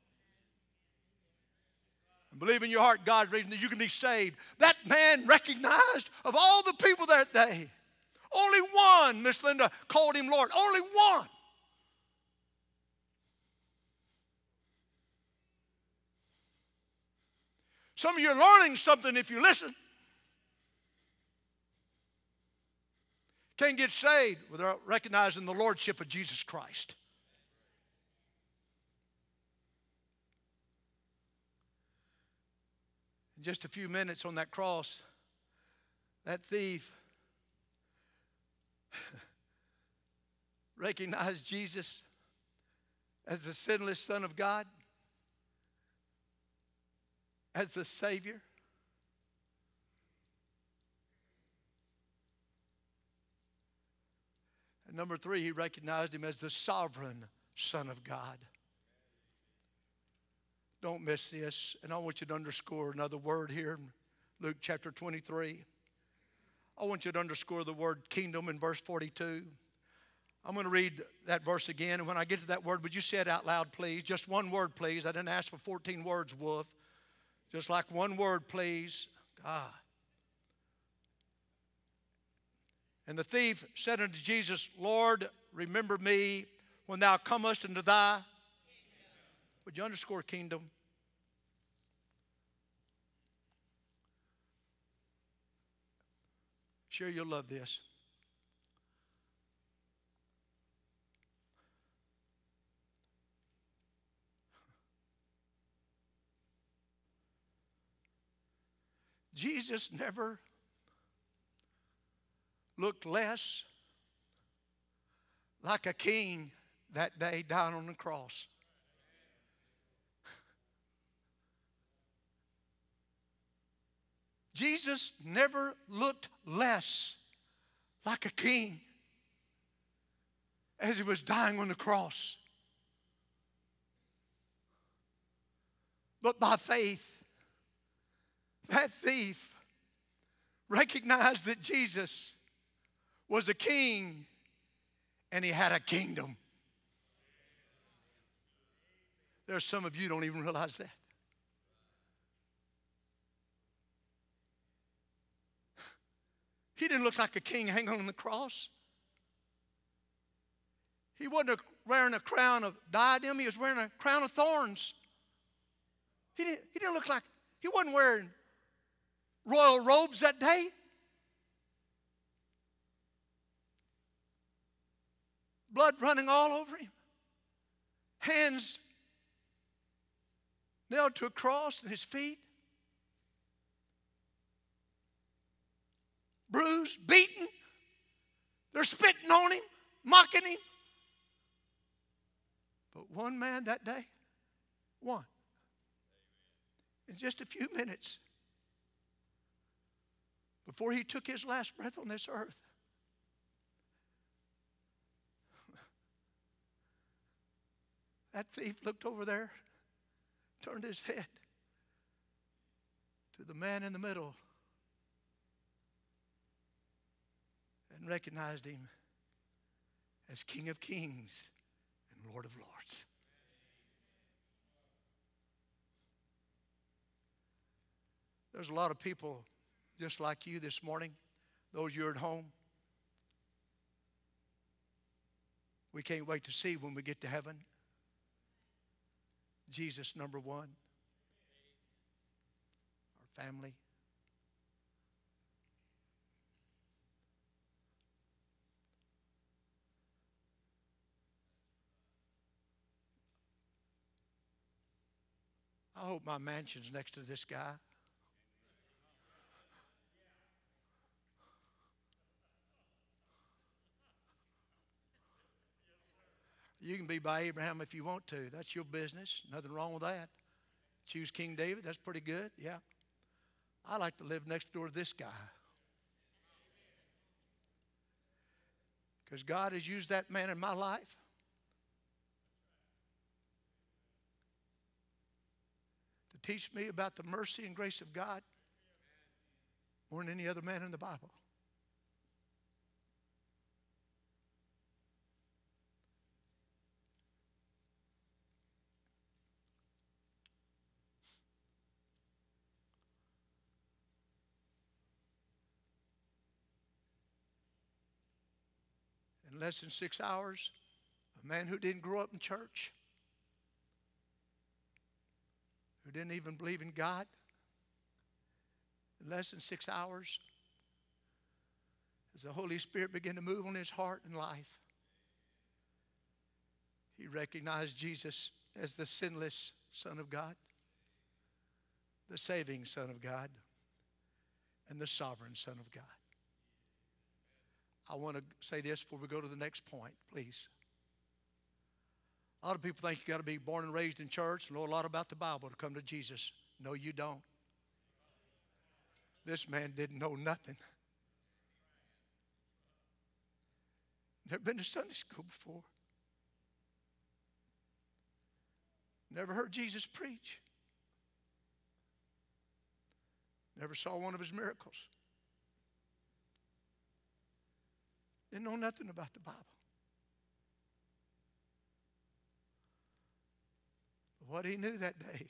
and believe in your heart God's reason that you can be saved. That man recognized of all the people that day, only one, Miss Linda, called him Lord. Only one. Some of you are learning something if you listen. Can't get saved without recognizing the lordship of Jesus Christ. In just a few minutes on that cross, that thief recognized Jesus as the sinless Son of God, as the Savior. And number three, he recognized him as the sovereign Son of God. Don't miss this. And I want you to underscore another word here in Luke chapter 23. I want you to underscore the word kingdom in verse 42. I'm going to read that verse again. And when I get to that word, would you say it out loud, please? Just one word, please. I didn't ask for 14 words, Wolf. Just like one word, please. God. And the thief said unto Jesus, Lord, remember me when thou comest into thy kingdom. Would you underscore kingdom? Sure, you'll love this. Jesus never looked less like a king that day down on the cross. Jesus never looked less like a king as he was dying on the cross. But by faith, that thief recognized that Jesus was a king and he had a kingdom. There's some of you who don't even realize that. He didn't look like a king hanging on the cross. He wasn't wearing a crown of diadem. He was wearing a crown of thorns. He didn't look like, he wasn't wearing royal robes that day. Blood running all over him. Hands nailed to a cross and his feet. Bruised, beaten. They're spitting on him, mocking him. But one man that day, one, in just a few minutes, before he took his last breath on this earth, that thief looked over there, turned his head to the man in the middle, and recognized him as King of Kings and Lord of Lords. There's a lot of people just like you this morning, those you are at home. We can't wait to see when we get to heaven. Jesus, number one. family. I hope my mansion's next to this guy. You can be by Abraham if you want to. That's your business. Nothing wrong with that. Choose King David. That's pretty good. Yeah. I like to live next door to this guy. Because God has used that man in my life to teach me about the mercy and grace of God more than any other man in the Bible. In less than 6 hours, a man who didn't grow up in church, who didn't even believe in God, in less than 6 hours, as the Holy Spirit began to move on his heart and life, he recognized Jesus as the sinless Son of God, the saving Son of God, and the sovereign Son of God. I want to say this before we go to the next point, please. A lot of people think you got to be born and raised in church and know a lot about the Bible to come to Jesus. No, you don't. This man didn't know nothing. Never been to Sunday school before. Never heard Jesus preach. Never saw one of his miracles. Didn't know nothing about the Bible. But what he knew that day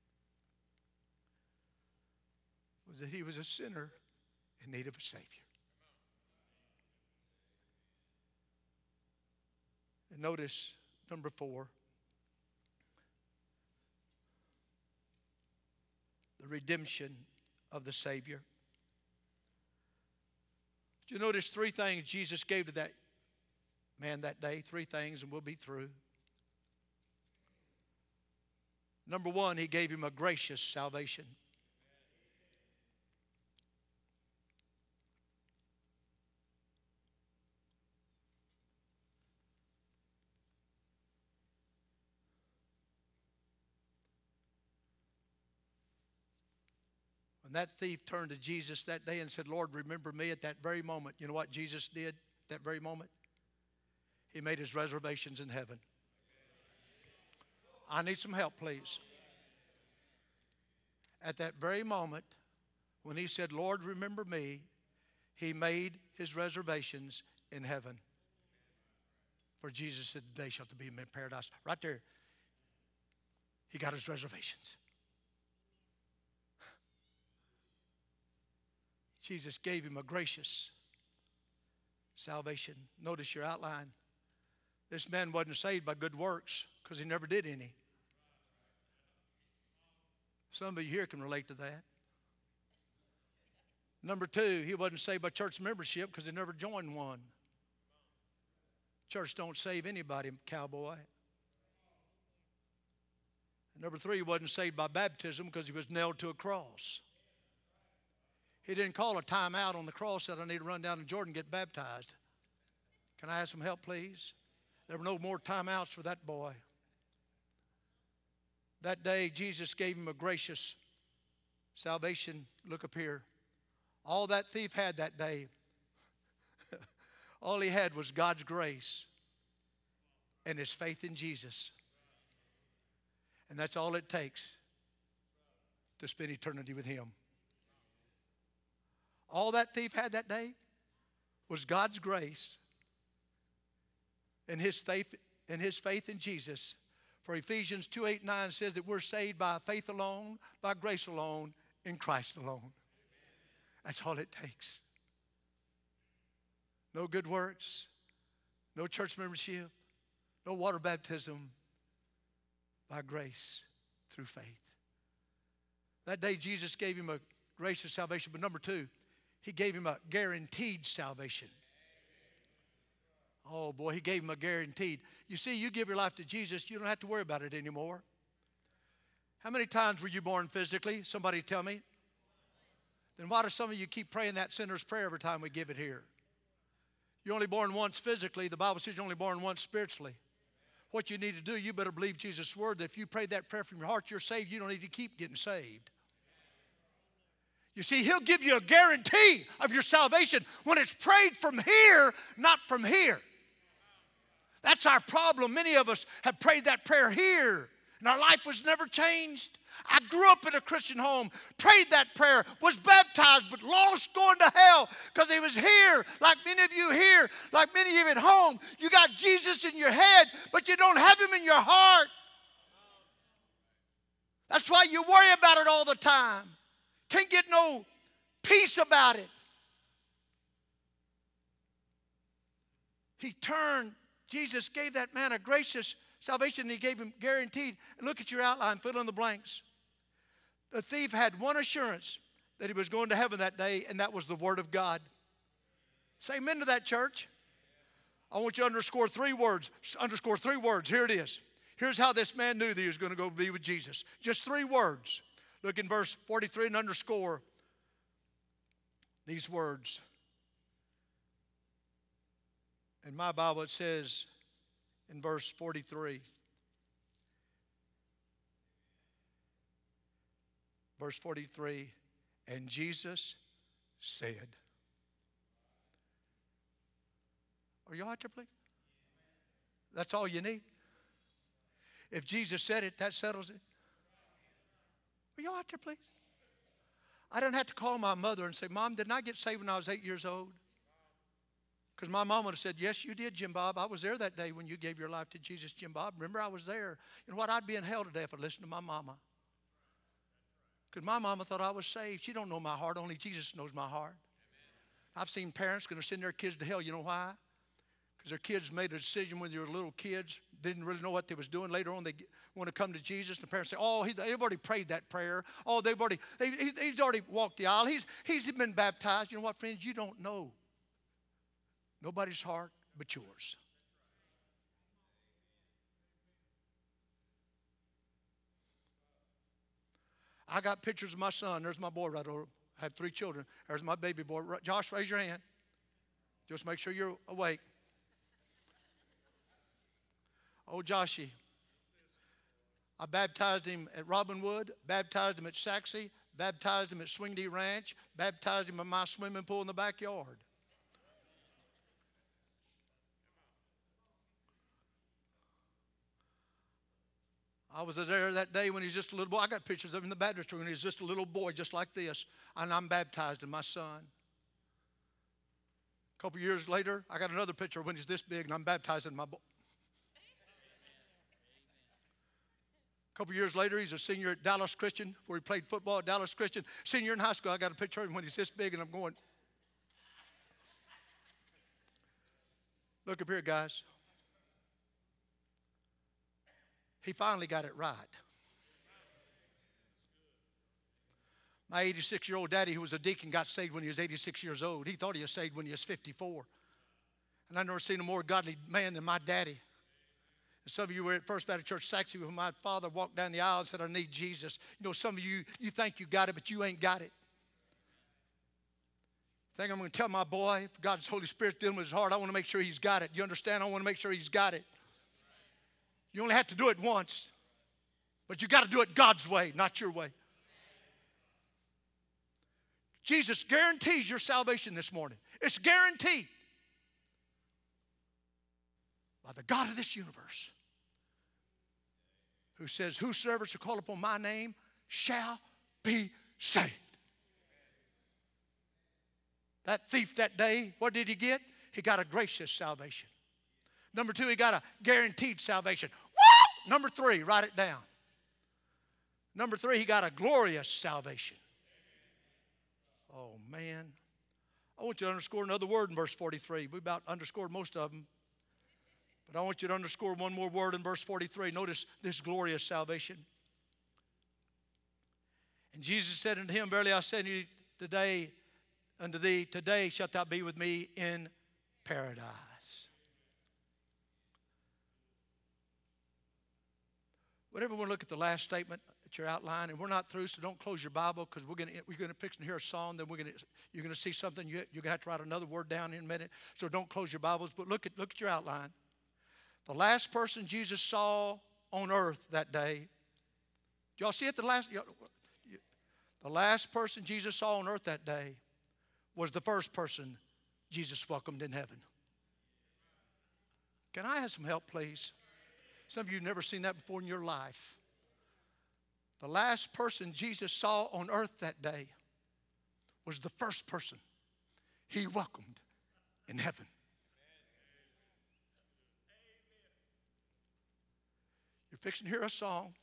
was that he was a sinner in need of a Savior. And notice number 4, the redemption of the Savior. Did you notice 3 things Jesus gave to that man that day? 3 things, and we'll be through. Number 1, he gave him a gracious salvation. When that thief turned to Jesus that day and said, Lord, remember me, at that very moment, you know what Jesus did at that very moment? He made his reservations in heaven. I need some help, please. At that very moment, when he said, Lord, remember me, he made his reservations in heaven. For Jesus said, they shall be in paradise. Right there, he got his reservations. Jesus gave him a gracious salvation. Notice your outline. This man wasn't saved by good works because he never did any. Some of you here can relate to that. Number 2, he wasn't saved by church membership because he never joined one. Church don't save anybody, cowboy. And number 3, he wasn't saved by baptism because he was nailed to a cross. He didn't call a time out on the cross, said, I need to run down to Jordan and get baptized. Can I have some help, please? There were no more timeouts for that boy. That day, Jesus gave him a gracious salvation. Look up here. All that thief had that day, all he had was God's grace and his faith in Jesus. And that's all it takes to spend eternity with him. All that thief had that day was God's grace and his faith in Jesus. For Ephesians 2:8-9 says that we're saved by faith alone, by grace alone, in Christ alone. That's all it takes. No good works, no church membership, no water baptism, by grace through faith. That day Jesus gave him a gracious salvation. But number two, he gave him a guaranteed salvation. Oh boy, he gave him a guaranteed. You see, you give your life to Jesus, you don't have to worry about it anymore. How many times were you born physically? Somebody tell me. Then why do some of you keep praying that sinner's prayer every time we give it here? You're only born once physically. The Bible says you're only born once spiritually. What you need to do, you better believe Jesus' word that if you pray that prayer from your heart, you're saved. You don't need to keep getting saved. You see, he'll give you a guarantee of your salvation when it's prayed from here, not from here. That's our problem. Many of us have prayed that prayer here, and our life was never changed. I grew up in a Christian home, prayed that prayer, was baptized, but lost going to hell because he was here, like many of you here, like many of you at home. You got Jesus in your head, but you don't have him in your heart. That's why you worry about it all the time. Can't get no peace about it. Jesus gave that man a gracious salvation, and he gave him guaranteed. And look at your outline, fill in the blanks. The thief had one assurance that he was going to heaven that day, and that was the word of God. Say amen to that, church. I want you to underscore three words. Underscore three words. Here it is. Here's how this man knew that he was going to go be with Jesus. Just three words. Look in verse 43 and underscore these words. In my Bible, it says in verse 43. Verse 43, and Jesus said. Are you out there, please? That's all you need. If Jesus said it, that settles it. Are you out there, please? I didn't have to call my mother and say, Mom, didn't I get saved when I was 8 years old? Because my mom would have said, yes, you did, Jim Bob. I was there that day when you gave your life to Jesus, Jim Bob. Remember, I was there. You know what? I'd be in hell today if I listened to my mama. Because my mama thought I was saved. She don't know my heart. Only Jesus knows my heart. I've seen parents going to send their kids to hell. You know why? Because their kids made a decision when they were little kids. Didn't really know what they was doing. Later on, they want to come to Jesus. And the parents say, oh, they've already prayed that prayer. Oh, he's already walked the aisle. He's been baptized. You know what, friends? You don't know nobody's heart but yours. I got pictures of my son. There's my boy right over. I have 3 children. There's my baby boy. Josh, raise your hand. Just make sure you're awake. Oh, Joshy. I baptized him at Robinwood, baptized him at Saxey, baptized him at Swingdee Ranch, baptized him in my swimming pool in the backyard. I was there that day when he was just a little boy. I got pictures of him in the baptistry when he was just a little boy, just like this. And I'm baptized in my son. A couple years later, I got another picture when he's this big, and I'm baptized in my boy. A couple years later, he's a senior at Dallas Christian, where he played football at Dallas Christian. Senior in high school, I got a picture of him when he's this big, and I'm going, look up here, guys. He finally got it right. My 86-year-old daddy, who was a deacon, got saved when he was 86 years old. He thought he was saved when he was 54. And I've never seen a more godly man than my daddy. And some of you were at First Baptist Church Saxey when my father walked down the aisle and said, I need Jesus. You know, some of you think you got it, but you ain't got it. I think I'm going to tell my boy, if God's Holy Spirit's dealing with his heart, I want to make sure he's got it. You understand? I want to make sure he's got it. You only have to do it once, but you got to do it God's way, not your way. Jesus guarantees your salvation this morning. It's guaranteed by the God of this universe, who says, whosoever shall call upon my name shall be saved. That thief that day, what did he get? He got a gracious salvation. Number 2, he got a guaranteed salvation. Woo! Number 3, write it down. Number 3, he got a glorious salvation. Oh, man. I want you to underscore another word in verse 43. We about underscored most of them. But I want you to underscore one more word in verse 43. Notice this glorious salvation. And Jesus said unto him, Verily I say unto you unto thee, today shalt thou be with me in paradise. Whatever, we'll look at the last statement at your outline, and we're not through, so don't close your Bible, because we're gonna fix and hear a song. Then you're gonna see something. You're gonna have to write another word down in a minute. So don't close your Bibles, but look at your outline. The last person Jesus saw on earth that day. Do y'all see it? The last person Jesus saw on earth that day was the first person Jesus welcomed in heaven. Can I have some help, please? Some of you have never seen that before in your life. The last person Jesus saw on earth that day was the first person he welcomed in heaven. You're fixing to hear a song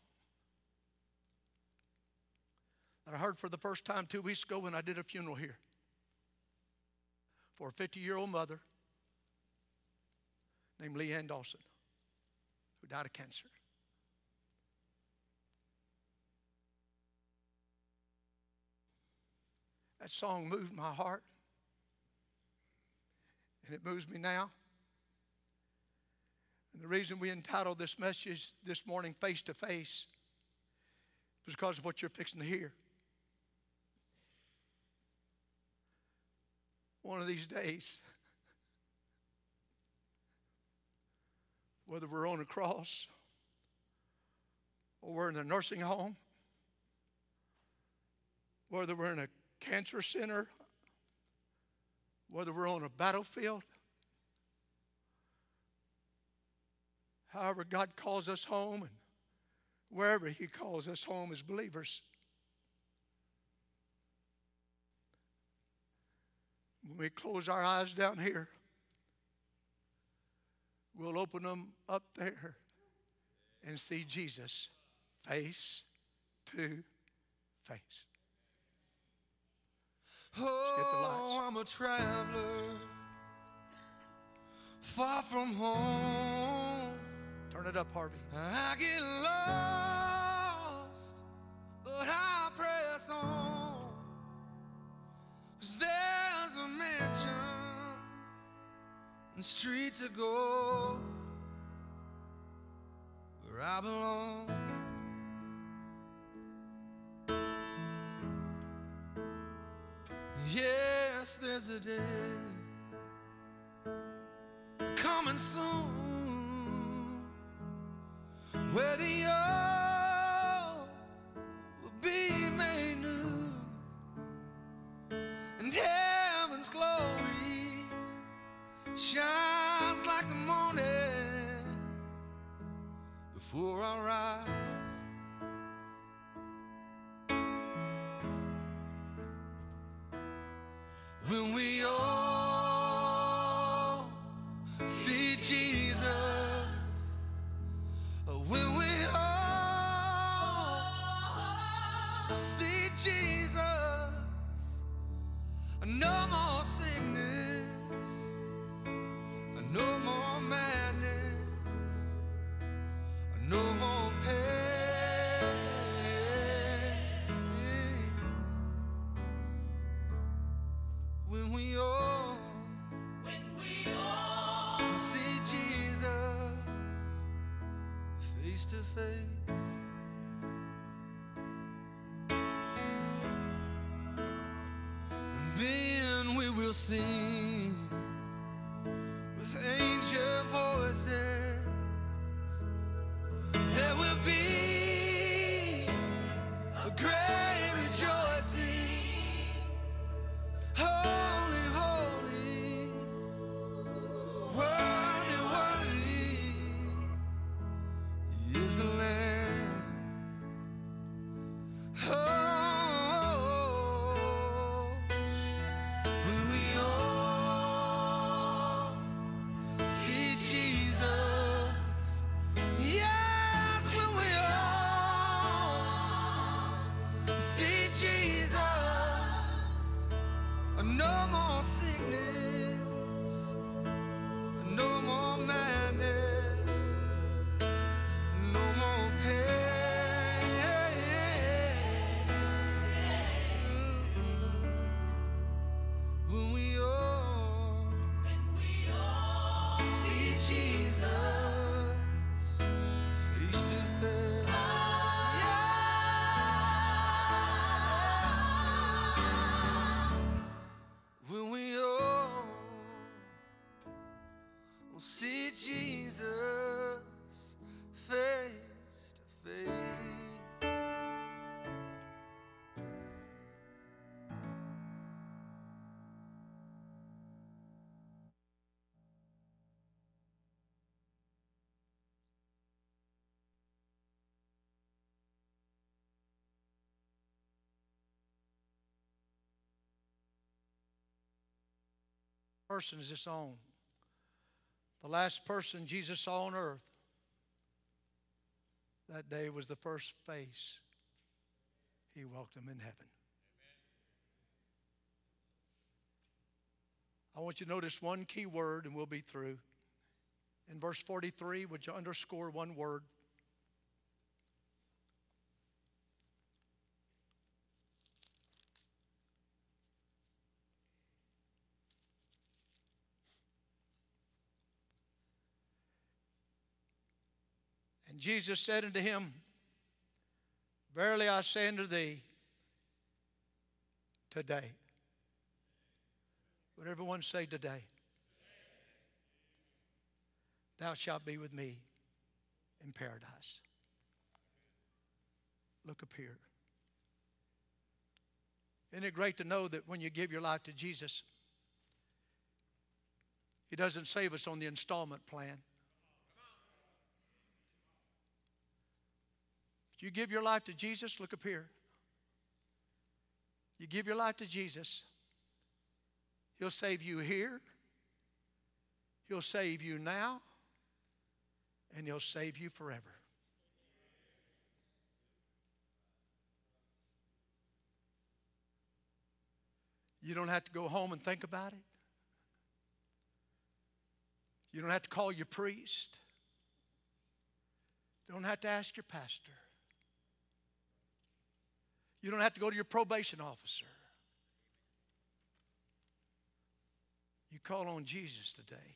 that I heard for the first time 2 weeks ago when I did a funeral here for a 50-year-old mother named Leanne Dawson, who died of cancer. That song moved my heart, and it moves me now. And the reason we entitled this message this morning, Face to Face, was because of what you're fixing to hear. One of these days, whether we're on a cross or we're in a nursing home, whether we're in a cancer center, whether we're on a battlefield, however God calls us home, and wherever He calls us home as believers, when we close our eyes down here, we'll open them up there and see Jesus face to face. Oh, I'm a traveler, far from home. Turn it up, Harvey. I get lost, but I press on, 'cause there's a mansion and streets of gold where I belong. Yes, there's a day coming soon where the old will be made new, and heaven's glory shines like the morning before our eyes. When we all see Jesus, when we all see Jesus, no more sickness, no more madness, no more pain. When we all see Jesus face to face, and then we will sing with angel voices. There will be a great rejoicing. Holy, holy, worthy, worthy is the Lamb. Oh, when we all see Jesus, yes, when we all see Jesus. No more sickness, no more madness, no more pain. person is this on? The last person Jesus saw on earth that day was the first face he welcomed in heaven. I want you to notice one key word and we'll be through. In verse 43, would you underscore one word? And Jesus said unto him, Verily I say unto thee, today. Would everyone say today? Thou shalt be with me in paradise. Look up here. Isn't it great to know that when you give your life to Jesus, He doesn't save us on the installment plan. You give your life to Jesus, look up here. You give your life to Jesus, He'll save you here, He'll save you now, and He'll save you forever. You don't have to go home and think about it. You don't have to call your priest. You don't have to ask your pastor. You don't have to go to your probation officer. You call on Jesus today.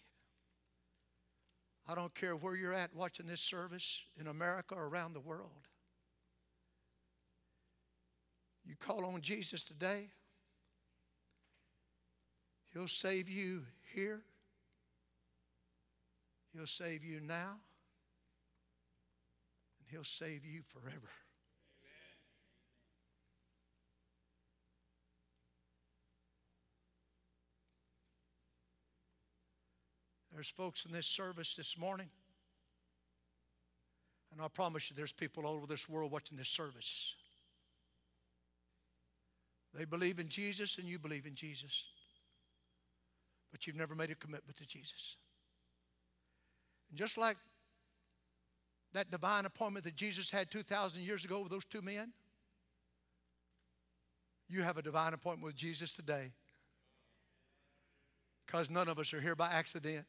I don't care where you're at watching this service in America or around the world. You call on Jesus today, He'll save you here. He'll save you now. And He'll save you forever. There's folks in this service this morning, and I promise you there's people all over this world watching this service. They believe in Jesus and you believe in Jesus, but you've never made a commitment to Jesus. And just like that divine appointment that Jesus had 2,000 years ago with those two men, you have a divine appointment with Jesus today, because none of us are here by accident.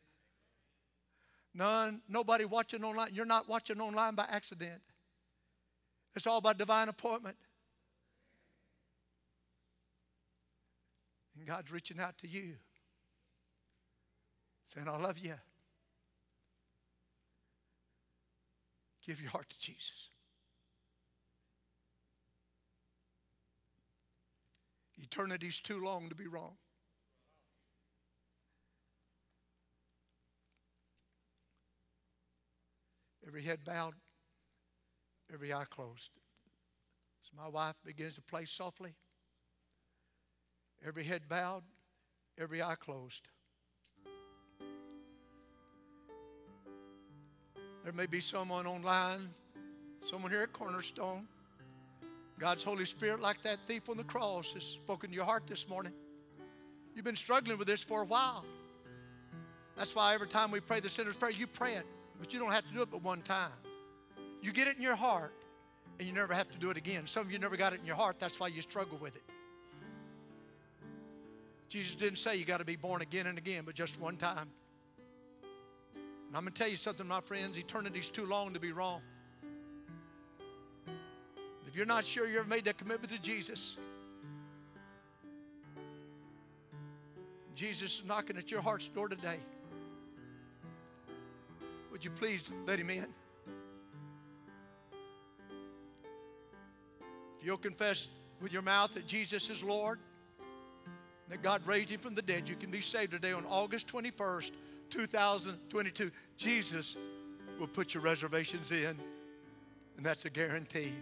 Nobody watching online. You're not watching online by accident. It's all by divine appointment. And God's reaching out to you, saying, I love you. Give your heart to Jesus. Eternity's too long to be wrong. Every head bowed, every eye closed. As my wife begins to play softly, every head bowed, every eye closed. There may be someone online, someone here at Cornerstone. God's Holy Spirit, like that thief on the cross, has spoken to your heart this morning. You've been struggling with this for a while. That's why every time we pray the sinner's prayer, you pray it. But you don't have to do it but one time. You get it in your heart, and you never have to do it again. Some of you never got it in your heart. That's why you struggle with it. Jesus didn't say you got to be born again and again, but just one time. And I'm going to tell you something, my friends. Eternity's too long to be wrong. If you're not sure you ever made that commitment to Jesus, Jesus is knocking at your heart's door today. Would you please let Him in? If you'll confess with your mouth that Jesus is Lord, that God raised Him from the dead, you can be saved today on August 21st, 2022. Jesus will put your reservations in, and that's a guarantee.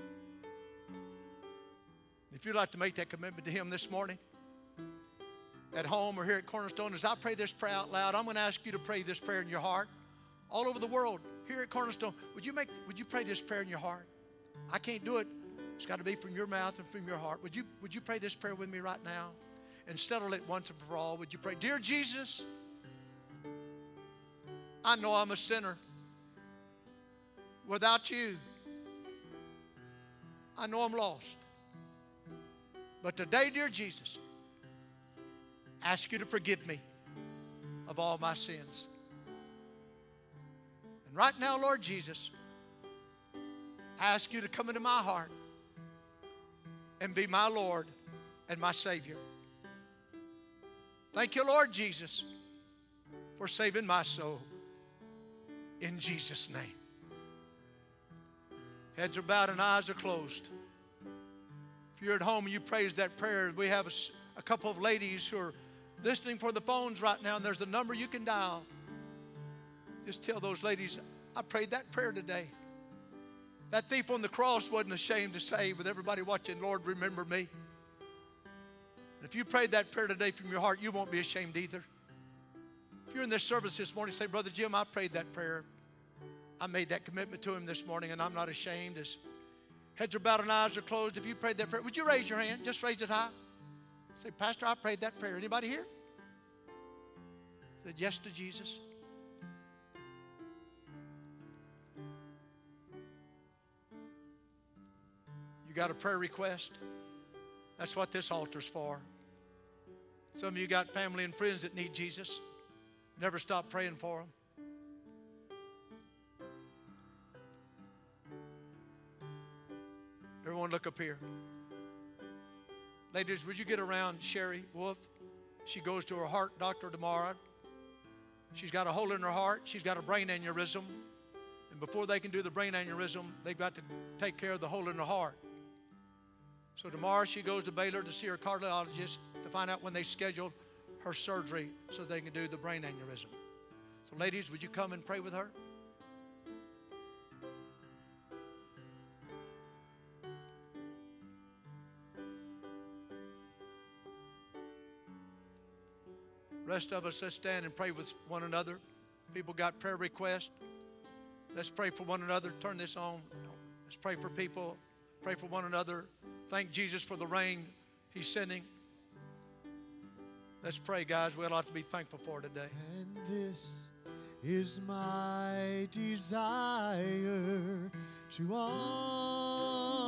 If you'd like to make that commitment to Him this morning, at home or here at Cornerstone, as I pray this prayer out loud, I'm going to ask you to pray this prayer in your heart. All over the world, here at Cornerstone, would you pray this prayer in your heart? I can't do it. It's got to be from your mouth and from your heart. Would you pray this prayer with me right now? and settle it once and for all. Would you pray? Dear Jesus, I know I'm a sinner. Without you, I know I'm lost. But today, dear Jesus, I ask you to forgive me of all my sins. And right now, Lord Jesus, I ask you to come into my heart and be my Lord and my Savior. Thank you, Lord Jesus, for saving my soul. In Jesus' name. Heads are bowed and eyes are closed. If you're at home and you prayed that prayer, we have a couple of ladies who are listening for the phones right now, and there's a number you can dial. Just tell those ladies, I prayed that prayer today. That thief on the cross wasn't ashamed to say, with everybody watching, Lord, remember me. And if you prayed that prayer today from your heart, you won't be ashamed either. If you're in this service this morning, say, Brother Jim, I prayed that prayer. I made that commitment to him this morning, and I'm not ashamed. As heads are bowed and eyes are closed, if you prayed that prayer, would you raise your hand? Just raise it high. Say, Pastor, I prayed that prayer. Anybody here? Said yes to Jesus. You got a prayer request? That's what this altar's for. Some of you got family and friends that need Jesus. Never stop praying for them. Everyone look up here. Ladies, would you get around Sherry Wolf? She goes to her heart doctor tomorrow. She's got a hole in her heart. She's got a brain aneurysm. And before they can do the brain aneurysm, they've got to take care of the hole in her heart. So tomorrow she goes to Baylor to see her cardiologist to find out when they scheduled her surgery so they can do the brain aneurysm. So ladies, would you come and pray with her? Rest of us, let's stand and pray with one another. People got prayer requests. Let's pray for one another. Turn this on. Let's pray for people. Pray for one another. Thank Jesus for the rain He's sending. Let's pray, guys. We ought to be thankful for today. And this is my desire to honor